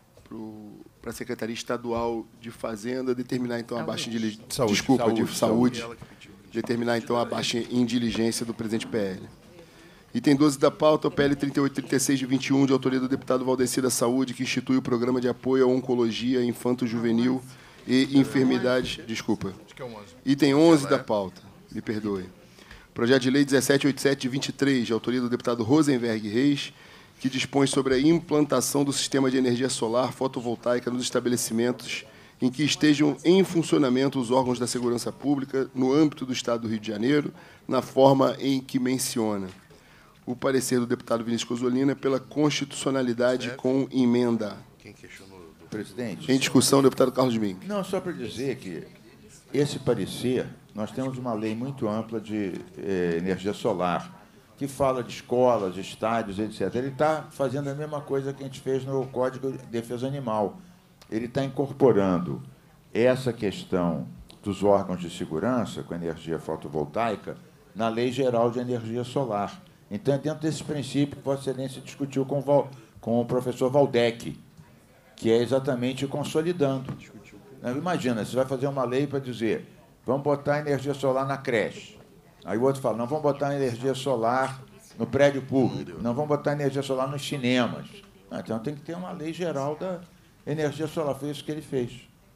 a Secretaria Estadual de Fazenda determinar, então, a baixa em diligência... Desculpa, de saúde. Determinar, então, a baixa em diligência do presente PL. Item 12 da pauta, o PL 3836 de 21, de autoria do deputado Valdeci da Saúde, que institui o Programa de Apoio à Oncologia Infanto-Juvenil e Enfermidades... Desculpa. Item 11 da pauta, me perdoe. Projeto de Lei 1787 de 23, de autoria do deputado Rosenberg Reis, que dispõe sobre a implantação do sistema de energia solar fotovoltaica nos estabelecimentos em que estejam em funcionamento os órgãos da segurança pública no âmbito do Estado do Rio de Janeiro, na forma em que menciona. O parecer do deputado Vinícius Cozzolino é pela constitucionalidade com emenda. Presidente. Em discussão, deputado Carlos Mink. Não, só para dizer que esse parecer, nós temos uma lei muito ampla de energia solar, que fala de escolas, estádios, etc. Ele está fazendo a mesma coisa que a gente fez no Código de Defesa Animal. Ele está incorporando essa questão dos órgãos de segurança com energia fotovoltaica na Lei Geral de Energia Solar. Então, é dentro desse princípio que Vossa Excelência discutiu com o professor Valdec, que é exatamente consolidando. Imagina, você vai fazer uma lei para dizer, vamos botar energia solar na creche. Aí o outro fala, não, vamos botar energia solar no prédio público, não vamos botar energia solar nos cinemas. Então, tem que ter uma lei geral da energia solar. Foi isso que ele fez.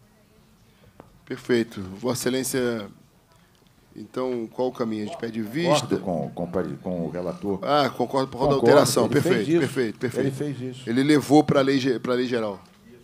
Perfeito. Vossa Excelência, então, qual o caminho? A gente pede vista? Com o relator. Concordo por causa da alteração. Perfeito. Ele fez isso. Ele levou para a lei geral.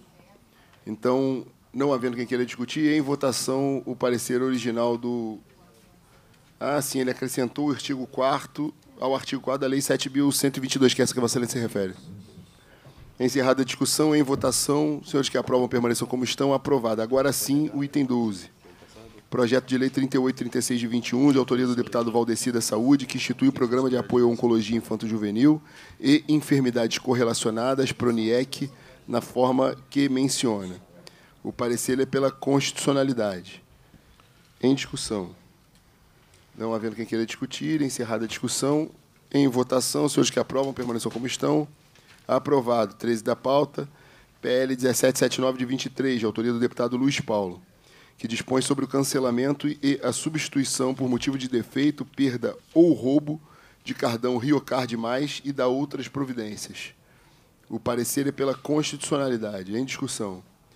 Então, não havendo quem queira discutir, em votação o parecer original do... sim, ele acrescentou o artigo 4º ao artigo 4º da Lei 7.122, que é essa que a Vossa Excelência se refere. Encerrada a discussão, em votação, os senhores que aprovam permaneçam como estão, aprovado. Agora sim, o item 12. Projeto de Lei 3836 de 21, de autoria do deputado Valdeci da Saúde, que institui o Programa de Apoio à Oncologia Infanto-Juvenil e Enfermidades Correlacionadas, PRONIEC, na forma que menciona. O parecer é pela constitucionalidade. Em discussão. Não havendo quem queira discutir, encerrada a discussão, em votação, os senhores que aprovam permaneçam como estão. Aprovado. 13 da pauta, PL 1779 de 23, de autoria do deputado Luiz Paulo, que dispõe sobre o cancelamento e a substituição por motivo de defeito, perda ou roubo de cartão Riocard Mais e da outras providências. O parecer é pela constitucionalidade. Em discussão.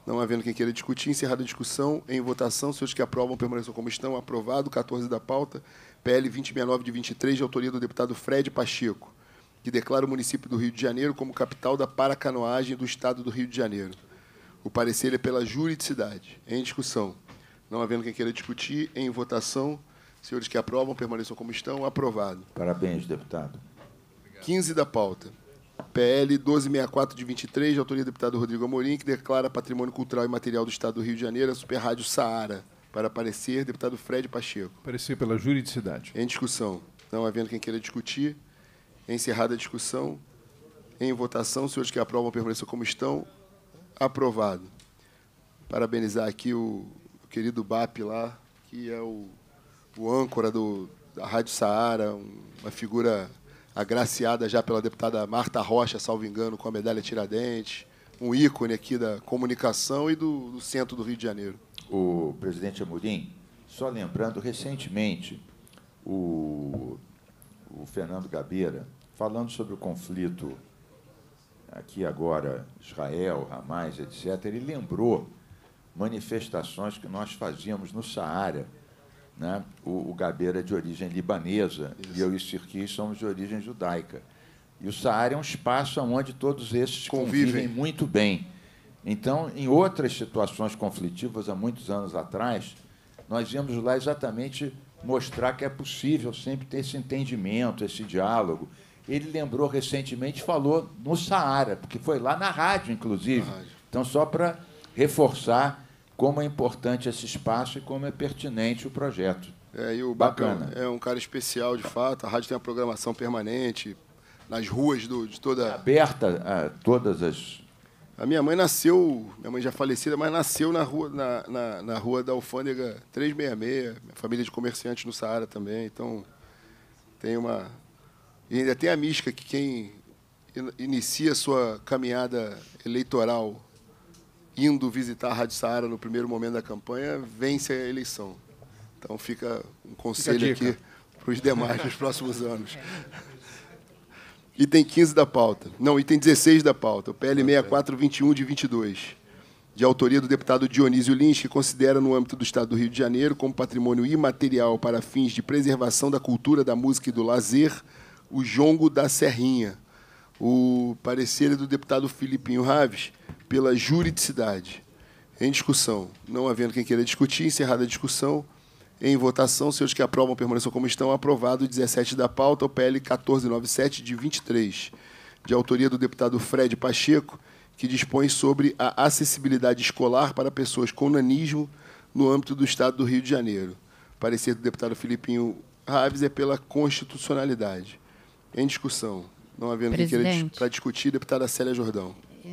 Não havendo quem queira discutir, encerrada a discussão, em votação, senhores que aprovam permaneçam como estão. Aprovado. 14 da pauta. PL 2069 de 23, de autoria do deputado Fred Pacheco, que declara o município do Rio de Janeiro como capital da paracanoagem do Estado do Rio de Janeiro. O parecer é pela juridicidade. Em discussão. Não havendo quem queira discutir, em votação, senhores que aprovam permaneçam como estão. Aprovado. Parabéns, deputado. 15 da pauta. PL 1264 de 23, de autoria do deputado Rodrigo Amorim, que declara patrimônio cultural e material do Estado do Rio de Janeiro a Super Rádio Saara. Para parecer, deputado Fred Pacheco. Parecer pela juridicidade. Em discussão. Não havendo quem queira discutir. Encerrada a discussão. Em votação, senhores que aprovam permaneçam como estão. Aprovado. Parabenizar aqui o querido BAP lá, que é o âncora da Rádio Saara, uma figura agraciada já pela deputada Marta Rocha, salvo engano, com a medalha Tiradentes, um ícone aqui da comunicação e do centro do Rio de Janeiro. O presidente Amorim, só lembrando, recentemente, o Fernando Gabeira, falando sobre o conflito aqui agora, Israel, Hamas, etc., ele lembrou manifestações que nós fazíamos no Saara, né? O Gabeira é de origem libanesa. Isso. E eu e o Sirkis somos de origem judaica. E o Saara é um espaço onde todos esses convivem muito bem. Então, em outras situações conflitivas, há muitos anos atrás, nós íamos lá exatamente mostrar que é possível sempre ter esse entendimento, esse diálogo. Ele lembrou recentemente, falou no Saara, porque foi lá na rádio, inclusive. Então, só para reforçar como é importante esse espaço e como é pertinente o projeto. E o Bacana. É um cara especial, de fato. A rádio tem uma programação permanente, nas ruas de toda... Aberta a todas as... A minha mãe nasceu, minha mãe já falecida, mas nasceu na rua da Alfândega 366, minha família de comerciantes no Saara também, então tem uma... E ainda tem a mística que quem inicia sua caminhada eleitoral indo visitar a Rádio Saara no primeiro momento da campanha, vence a eleição. Então fica um conselho aqui para os demais nos próximos anos. Item 15 da pauta. Não, item 16 da pauta. O PL 6421 de 22. De autoria do deputado Dionísio Lins, que considera no âmbito do Estado do Rio de Janeiro como patrimônio imaterial para fins de preservação da cultura, da música e do lazer, o Jongo da Serrinha. O parecer é do deputado Filipinho Raves, pela juridicidade. Em discussão. Não havendo quem queira discutir, encerrada a discussão. Em votação, senhores que aprovam permaneçam como estão. Aprovado. 17 da pauta, o PL 1497 de 23, de autoria do deputado Fred Pacheco, que dispõe sobre a acessibilidade escolar para pessoas com nanismo no âmbito do Estado do Rio de Janeiro. Parecer do deputado Filipinho Raves é pela constitucionalidade. Em discussão. Não havendo quem queira para discutir, deputada Célia Jordão.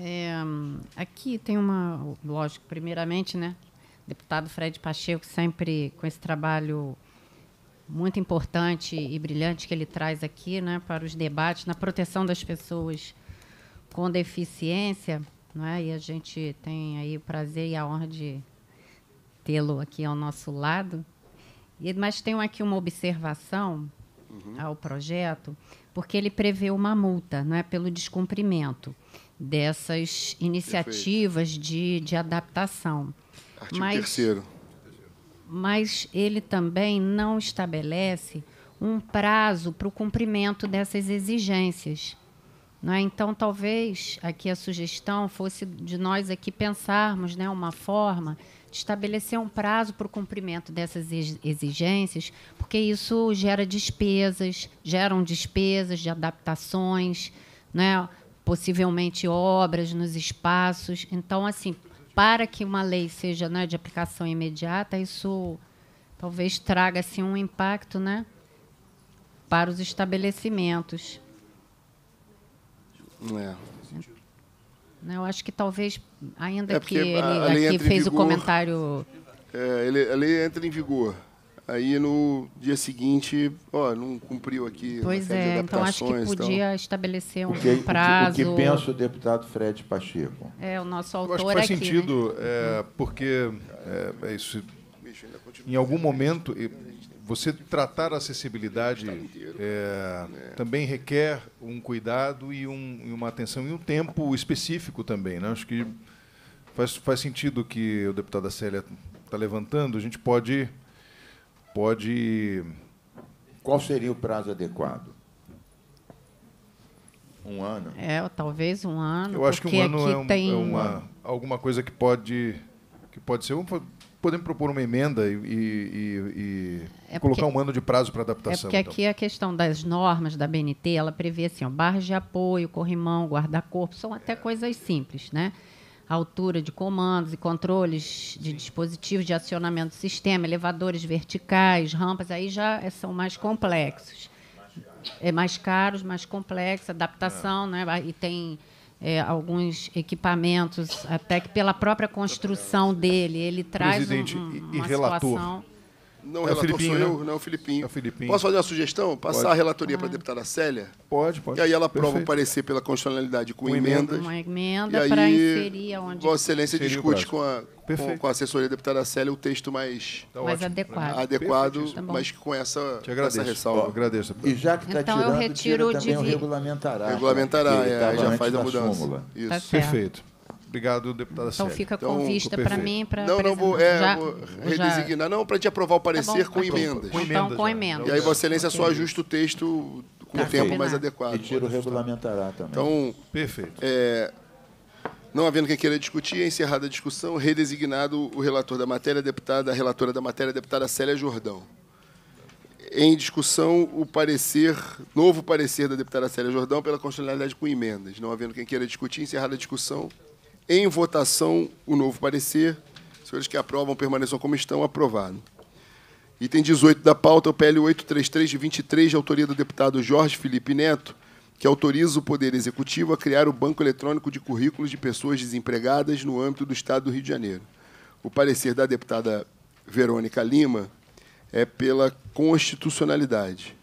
Aqui tem uma... Lógico, primeiramente, né? Deputado Fred Pacheco, sempre com esse trabalho muito importante e brilhante que ele traz aqui, né, para os debates na proteção das pessoas com deficiência, né, e a gente tem aí o prazer e a honra de tê-lo aqui ao nosso lado. Mas tenho aqui uma observação ao projeto, porque ele prevê uma multa, não é, pelo descumprimento dessas iniciativas de adaptação. Artigo 3º. Mas ele também não estabelece um prazo para o cumprimento dessas exigências. Não é? Então, talvez aqui a sugestão fosse de nós aqui pensarmos, né, uma forma de estabelecer um prazo para o cumprimento dessas exigências, porque isso geram despesas de adaptações, né, possivelmente obras nos espaços. Então, assim, para que uma lei seja, né, de aplicação imediata, isso talvez traga assim, um impacto, né, para os estabelecimentos. Eu acho que talvez, ainda que ele aqui fez o comentário... a lei entra em vigor. Aí, no dia seguinte, não cumpriu aqui. Pois é, então acho que podia estabelecer um prazo. O que pensa o deputado Fred Pacheco? O nosso autor aqui. Eu acho que faz aqui, sentido, né? Porque isso, em algum momento, você tratar a acessibilidade também requer um cuidado e uma atenção e um tempo específico também, né? Acho que faz sentido que o deputado Célia está levantando. A gente pode... Qual seria o prazo adequado? 1 ano? Talvez 1 ano. Eu acho que 1 ano tem... alguma coisa que pode ser. Podemos propor uma emenda e colocar 1 ano de prazo para adaptação. Porque aqui a questão das normas da BNT, ela prevê assim, barras de apoio, corrimão, guarda-corpo, são até coisas simples, né? Altura de comandos e controles de dispositivos de acionamento do sistema, elevadores verticais, rampas, aí já são mais complexos. Mais caros, mais complexos, adaptação, né? E tem alguns equipamentos, até que pela própria construção dele, ele traz uma situação... Não, o relator sou eu, não, o Filipinho. Posso fazer uma sugestão? Passar a relatoria para a deputada Célia? Pode. E aí ela aprova o parecer pela constitucionalidade com emendas. Uma emenda para inserir onde... Vossa Excelência discute com a assessoria da deputada Célia o texto mais adequado, mas com essa ressalva. Agradeço. E já que está então, eu retiro também o regulamentará. Regulamentará, já faz a mudança. Isso. Tá, perfeito. Obrigado, deputada Célia. Então fica com vista para mim. Não, vou redesignar. Não, para te aprovar o parecer com emendas. Então, com emendas. E aí, Vossa Excelência só ajusta o texto com o tempo mais adequado. E tira o regulamentará também. Então, perfeito. Não havendo quem queira discutir, é encerrada a discussão, redesignado o relator da matéria, a relatora da matéria, a deputada Célia Jordão. Em discussão, novo parecer da deputada Célia Jordão pela constitucionalidade com emendas. Não havendo quem queira discutir, encerrada a discussão. Em votação, o novo parecer. Senhores que aprovam, permaneçam como estão. Aprovado. Item 18 da pauta, o PL 833 de 23, de autoria do deputado Jorge Felipe Neto, que autoriza o Poder Executivo a criar o Banco Eletrônico de Currículos de Pessoas Desempregadas no âmbito do Estado do Rio de Janeiro. O parecer da deputada Verônica Lima é pela constitucionalidade.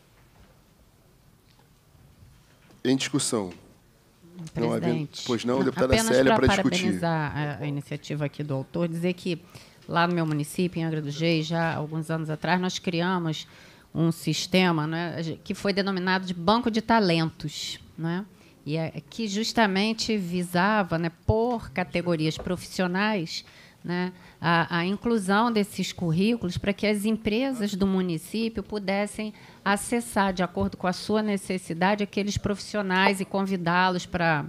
Em discussão. Presidente, pois não, deputada Célia, para discutir. Apenas para parabenizar a iniciativa aqui do autor, dizer que lá no meu município, em Angra dos Reis, já há alguns anos atrás, nós criamos um sistema, né, que foi denominado de Banco de Talentos, né, e que justamente visava, né, por categorias profissionais, né, a inclusão desses currículos para que as empresas do município pudessem acessar, de acordo com a sua necessidade, aqueles profissionais e convidá-los para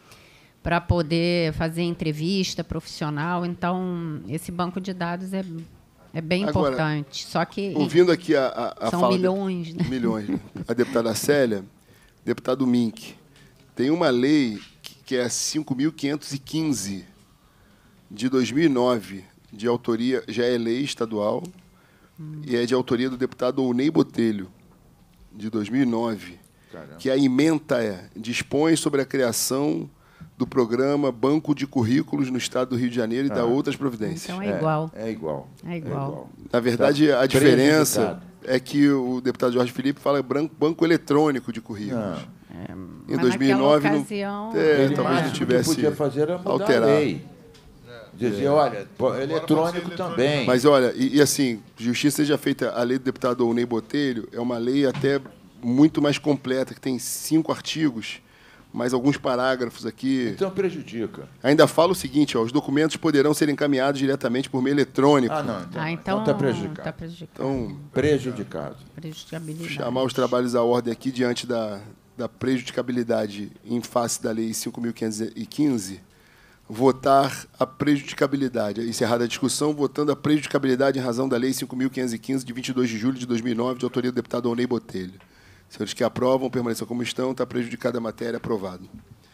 poder fazer entrevista profissional. Então, esse banco de dados é bem importante. Só que ouvindo aqui a são fala milhões, né? Milhões. Né? A deputada Célia, deputado Mink, tem uma lei que é 5.515 de 2009, de autoria, já é lei estadual, e é de autoria do deputado Ounei Botelho, de 2009, Caramba. Que a ementa dispõe sobre a criação do programa Banco de Currículos no Estado do Rio de Janeiro e dá outras providências. Então é igual. É igual. Na verdade, a diferença é que o deputado Jorge Felipe fala banco eletrônico de currículos. Em 2009, ocasião, talvez não tivesse o que podia fazer era mudar alterado. A lei. Dizer, olha, eletrônico também. Mas, olha, e assim, justiça seja feita, a lei do deputado Ounei Botelho é uma lei até muito mais completa, que tem 5 artigos, mais alguns parágrafos aqui. Então prejudica. Ainda fala o seguinte, os documentos poderão ser encaminhados diretamente por meio eletrônico. Então está prejudicado. Tá prejudicado. Então, prejudicado. Prejudicabilidade. Chamar os trabalhos à ordem aqui diante da prejudicabilidade em face da lei 5.515, votar a prejudicabilidade. Encerrada a discussão, votando a prejudicabilidade em razão da lei 5.515, de 22 de julho de 2009, de autoria do deputado Ounei Botelho. Senhores que aprovam, permaneçam como estão. Está prejudicada a matéria, aprovado.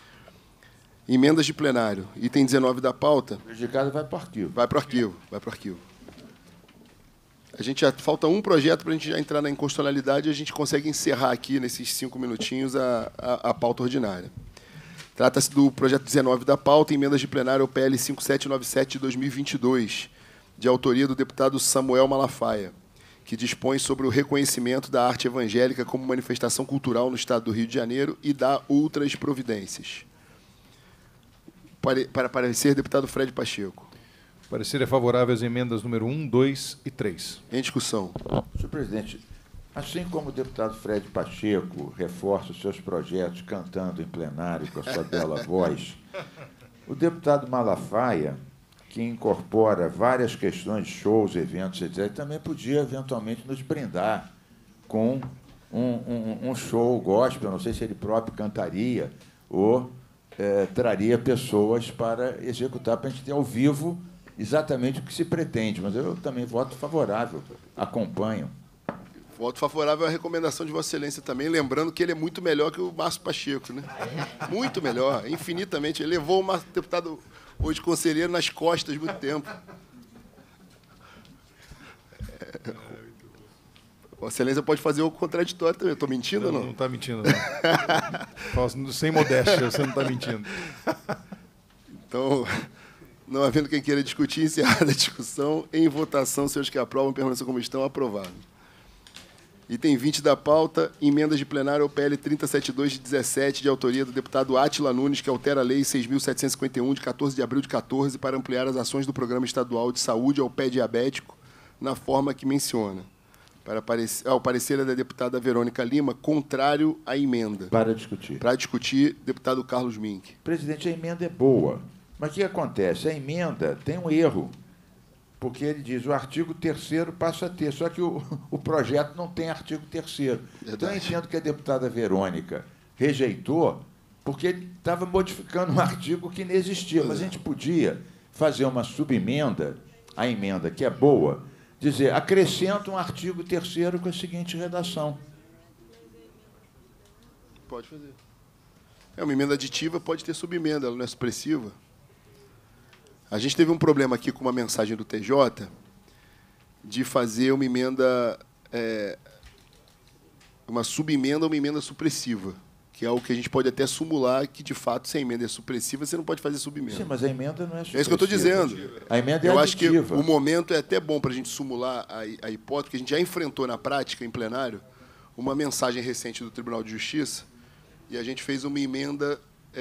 Emendas de plenário. Item 19 da pauta. Prejudicado vai para o arquivo. Vai para o arquivo. A gente falta um projeto para a gente já entrar na inconstitucionalidade e a gente consegue encerrar aqui, nesses 5 minutinhos, a pauta ordinária. Trata-se do projeto 19 da pauta, emendas de plenário ao PL 5797 de 2022, de autoria do deputado Samuel Malafaia, que dispõe sobre o reconhecimento da arte evangélica como manifestação cultural no Estado do Rio de Janeiro e dá outras providências. Para parecer, deputado Fred Pacheco. O parecer é favorável às emendas número 1, 2 e 3. Em discussão. Senhor presidente, assim como o deputado Fred Pacheco reforça os seus projetos cantando em plenário com a sua bela voz, o deputado Malafaia que incorpora várias questões, shows, eventos, etc., também podia, eventualmente, nos brindar com um show gospel. Não sei se ele próprio cantaria ou traria pessoas para executar, para a gente ter ao vivo exatamente o que se pretende. Mas eu também voto favorável, acompanho. Voto favorável à recomendação de Vossa Excelência também, lembrando que ele é muito melhor que o Márcio Pacheco, né? Muito melhor, infinitamente. Ele levou o deputado, hoje conselheiro, nas costas muito tempo. Vossa Excelência pode fazer o contraditório também. Estou mentindo ou não? Não está mentindo, não. Sem modéstia, você não está mentindo. Então, não havendo quem queira discutir, encerrada a discussão. Em votação, senhores que aprovam, permaneçam como estão, aprovado. Item 20 da pauta, emendas de plenário ao PL 3072 de 17, de autoria do deputado Átila Nunes, que altera a Lei 6.751, de 14 de abril de 14, para ampliar as ações do Programa Estadual de Saúde ao pé diabético, na forma que menciona. Ao parecer da deputada Verônica Lima, contrário à emenda. Para discutir. Para discutir, deputado Carlos Mink. Presidente, a emenda é boa. Mas o que acontece? A emenda tem um erro, porque ele diz o artigo 3º passa a ter, só que o projeto não tem artigo 3º. Então, eu entendo que a deputada Verônica rejeitou, porque ele estava modificando um artigo que não existia. Mas a gente podia fazer uma subemenda à emenda, que é boa, dizer, acrescenta um artigo 3º com a seguinte redação. Pode fazer. É uma emenda aditiva, pode ter subemenda, ela não é supressiva. A gente teve um problema aqui com uma mensagem do TJ de fazer uma emenda, uma subemenda ou uma emenda supressiva, que é algo que a gente pode até sumular que, de fato, se a emenda é supressiva, você não pode fazer subemenda. Sim, mas a emenda não é supressiva. É isso que eu estou dizendo. A emenda é eu aditiva. acho que o momento é até bom para a gente sumular a hipótese, que a gente já enfrentou na prática, em plenário, uma mensagem recente do Tribunal de Justiça, e a gente fez uma emenda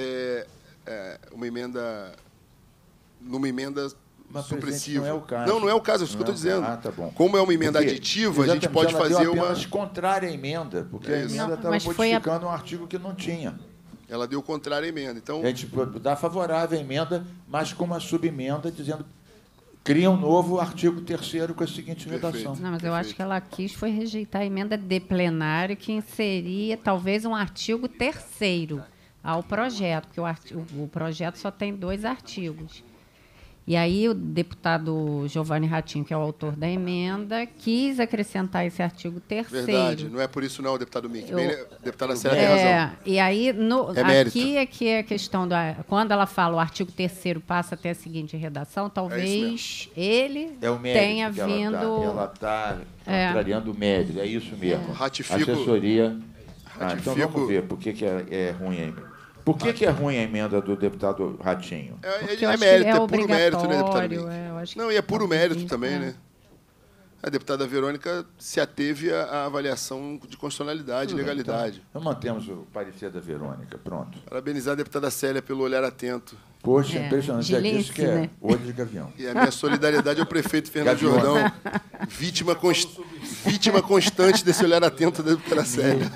numa emenda mas, supressiva. Não é o caso. Não é o caso, é isso que eu estou dizendo. Ah, tá bom. Como é uma emenda aditiva, a gente pode fazer uma... Ela contrária à emenda, porque a emenda estava modificando um artigo que não tinha. Ela deu contrária à emenda. Então, a gente dá favorável à emenda, mas com uma subemenda dizendo cria um novo artigo 3º com a seguinte redação. Não, mas eu acho que ela quis foi rejeitar a emenda de plenário que inseria talvez um artigo 3º ao projeto, porque o projeto só tem 2 artigos. E aí o deputado Giovanni Ratinho, que é o autor da emenda, quis acrescentar esse artigo 3º. Verdade, não é por isso não, deputado Mink. Deputada Sera tem razão. E aí, aqui é que é a questão, quando ela fala o artigo 3º passa até a seguinte redação, talvez ele tenha vindo... Ela está contrariando o mérito, é isso mesmo. Ratifico. Assessoria... então vamos ver por que é ruim a emenda. Por que é ruim a emenda do deputado Ratinho? É mérito, é puro mérito, né, deputado Mink? Não, e é puro mérito também, né? A deputada Verônica se ateve à avaliação de constitucionalidade e legalidade. Então mantemos o parecer da Verônica, pronto. Parabenizar a deputada Célia pelo olhar atento. Poxa, impressionante. Já disse que é olho de gavião. E a minha solidariedade ao prefeito Fernando Jordão, vítima constante desse olhar atento da deputada Célia.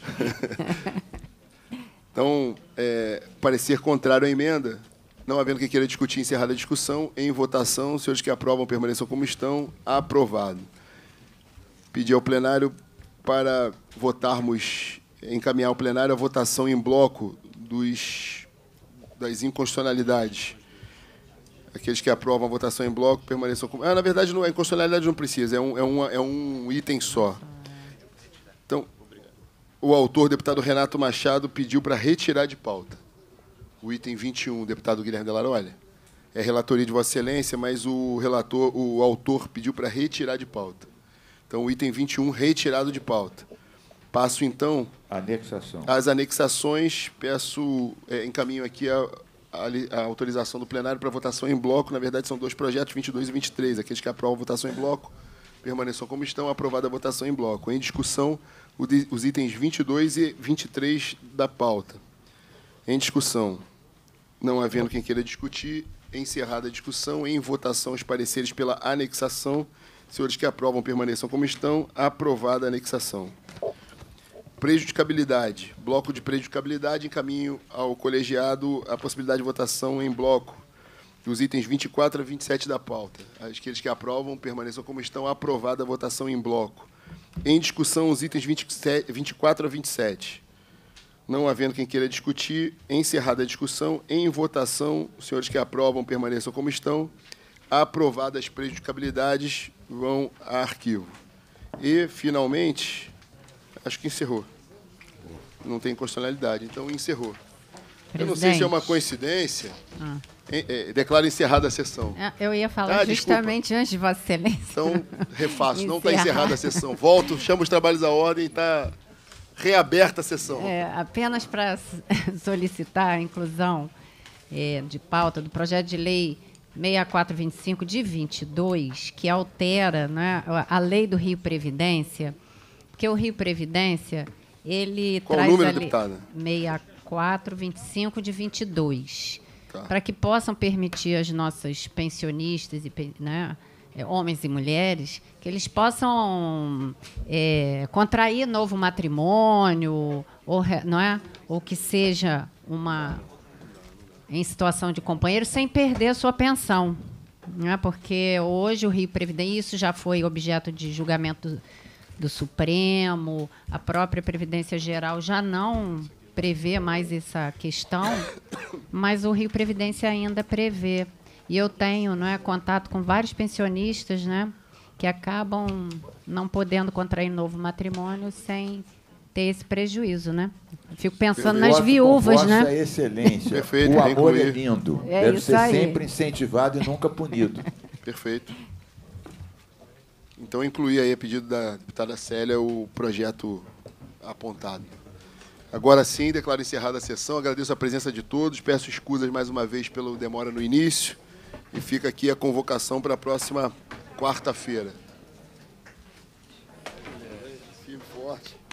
Então, parecer contrário à emenda, não havendo quem queira discutir, encerrada a discussão. Em votação, os senhores que aprovam permaneçam como estão. Aprovado. Pedir ao plenário para votarmos, encaminhar ao plenário a votação em bloco das inconstitucionalidades. Aqueles que aprovam a votação em bloco permaneçam como... na verdade, a inconstitucionalidade não precisa, é um item só. Então, o autor, deputado Renato Machado, pediu para retirar de pauta o item 21, deputado Guilherme Della Rolla. É relatoria de Vossa Excelência, mas o autor pediu para retirar de pauta. Então, o item 21, retirado de pauta. Passo, então, às anexações. Peço, encaminho aqui a autorização do plenário para votação em bloco. Na verdade, são 2 projetos, 22 e 23. Aqueles que aprovam a votação em bloco permaneçam como estão. Aprovada a votação em bloco. Em discussão, os itens 22 e 23 da pauta. Em discussão, não havendo quem queira discutir, encerrada a discussão, em votação os pareceres pela anexação. Senhores que aprovam permaneçam como estão. Aprovada a anexação. Prejudicabilidade. Bloco de prejudicabilidade, encaminho ao colegiado a possibilidade de votação em bloco Os itens 24 a 27 da pauta. Aqueles que aprovam permaneçam como estão. Aprovada a votação em bloco. Em discussão, os itens 24 a 27. Não havendo quem queira discutir, encerrada a discussão, em votação, os senhores que aprovam permaneçam como estão. Aprovadas as prejudicabilidades, vão a arquivo. E, finalmente, acho que encerrou. Não tem constitucionalidade, então encerrou. Eu não sei se é uma coincidência. Declaro encerrada a sessão. Eu ia falar justamente antes de Vossa Excelência. Então, refaço. Não está encerrada a sessão. Volto, chamo os trabalhos à ordem e está reaberta a sessão. Apenas para solicitar a inclusão de pauta do projeto de lei 6425 de 22, que altera, né, a lei do Rio Previdência, porque o Rio Previdência, ele Qual traz o número, a lei deputada? 6425 de 22, Tá. para que possam permitir às nossas pensionistas, né, homens e mulheres, que eles possam contrair novo matrimônio, não é? Ou que seja em situação de companheiro, sem perder a sua pensão. Não é? Porque hoje o Rio Previdência, isso já foi objeto de julgamento do Supremo, a própria Previdência Geral já não prevê mais essa questão, mas o Rio Previdência ainda prevê. E eu tenho, não é, contato com vários pensionistas, né, que acabam não podendo contrair novo matrimônio sem ter esse prejuízo, né? Fico pensando nas viúvas, né? Vossa Excelência, Perfeito, o amor incluir. é lindo. É Deve isso ser aí. sempre incentivado e nunca punido. Perfeito. Então, incluir aí, a pedido da deputada Célia, o projeto apontado. Agora sim, declaro encerrada a sessão. Agradeço a presença de todos. Peço escusas mais uma vez pela demora no início. E fica aqui a convocação para a próxima quarta-feira. Firme forte.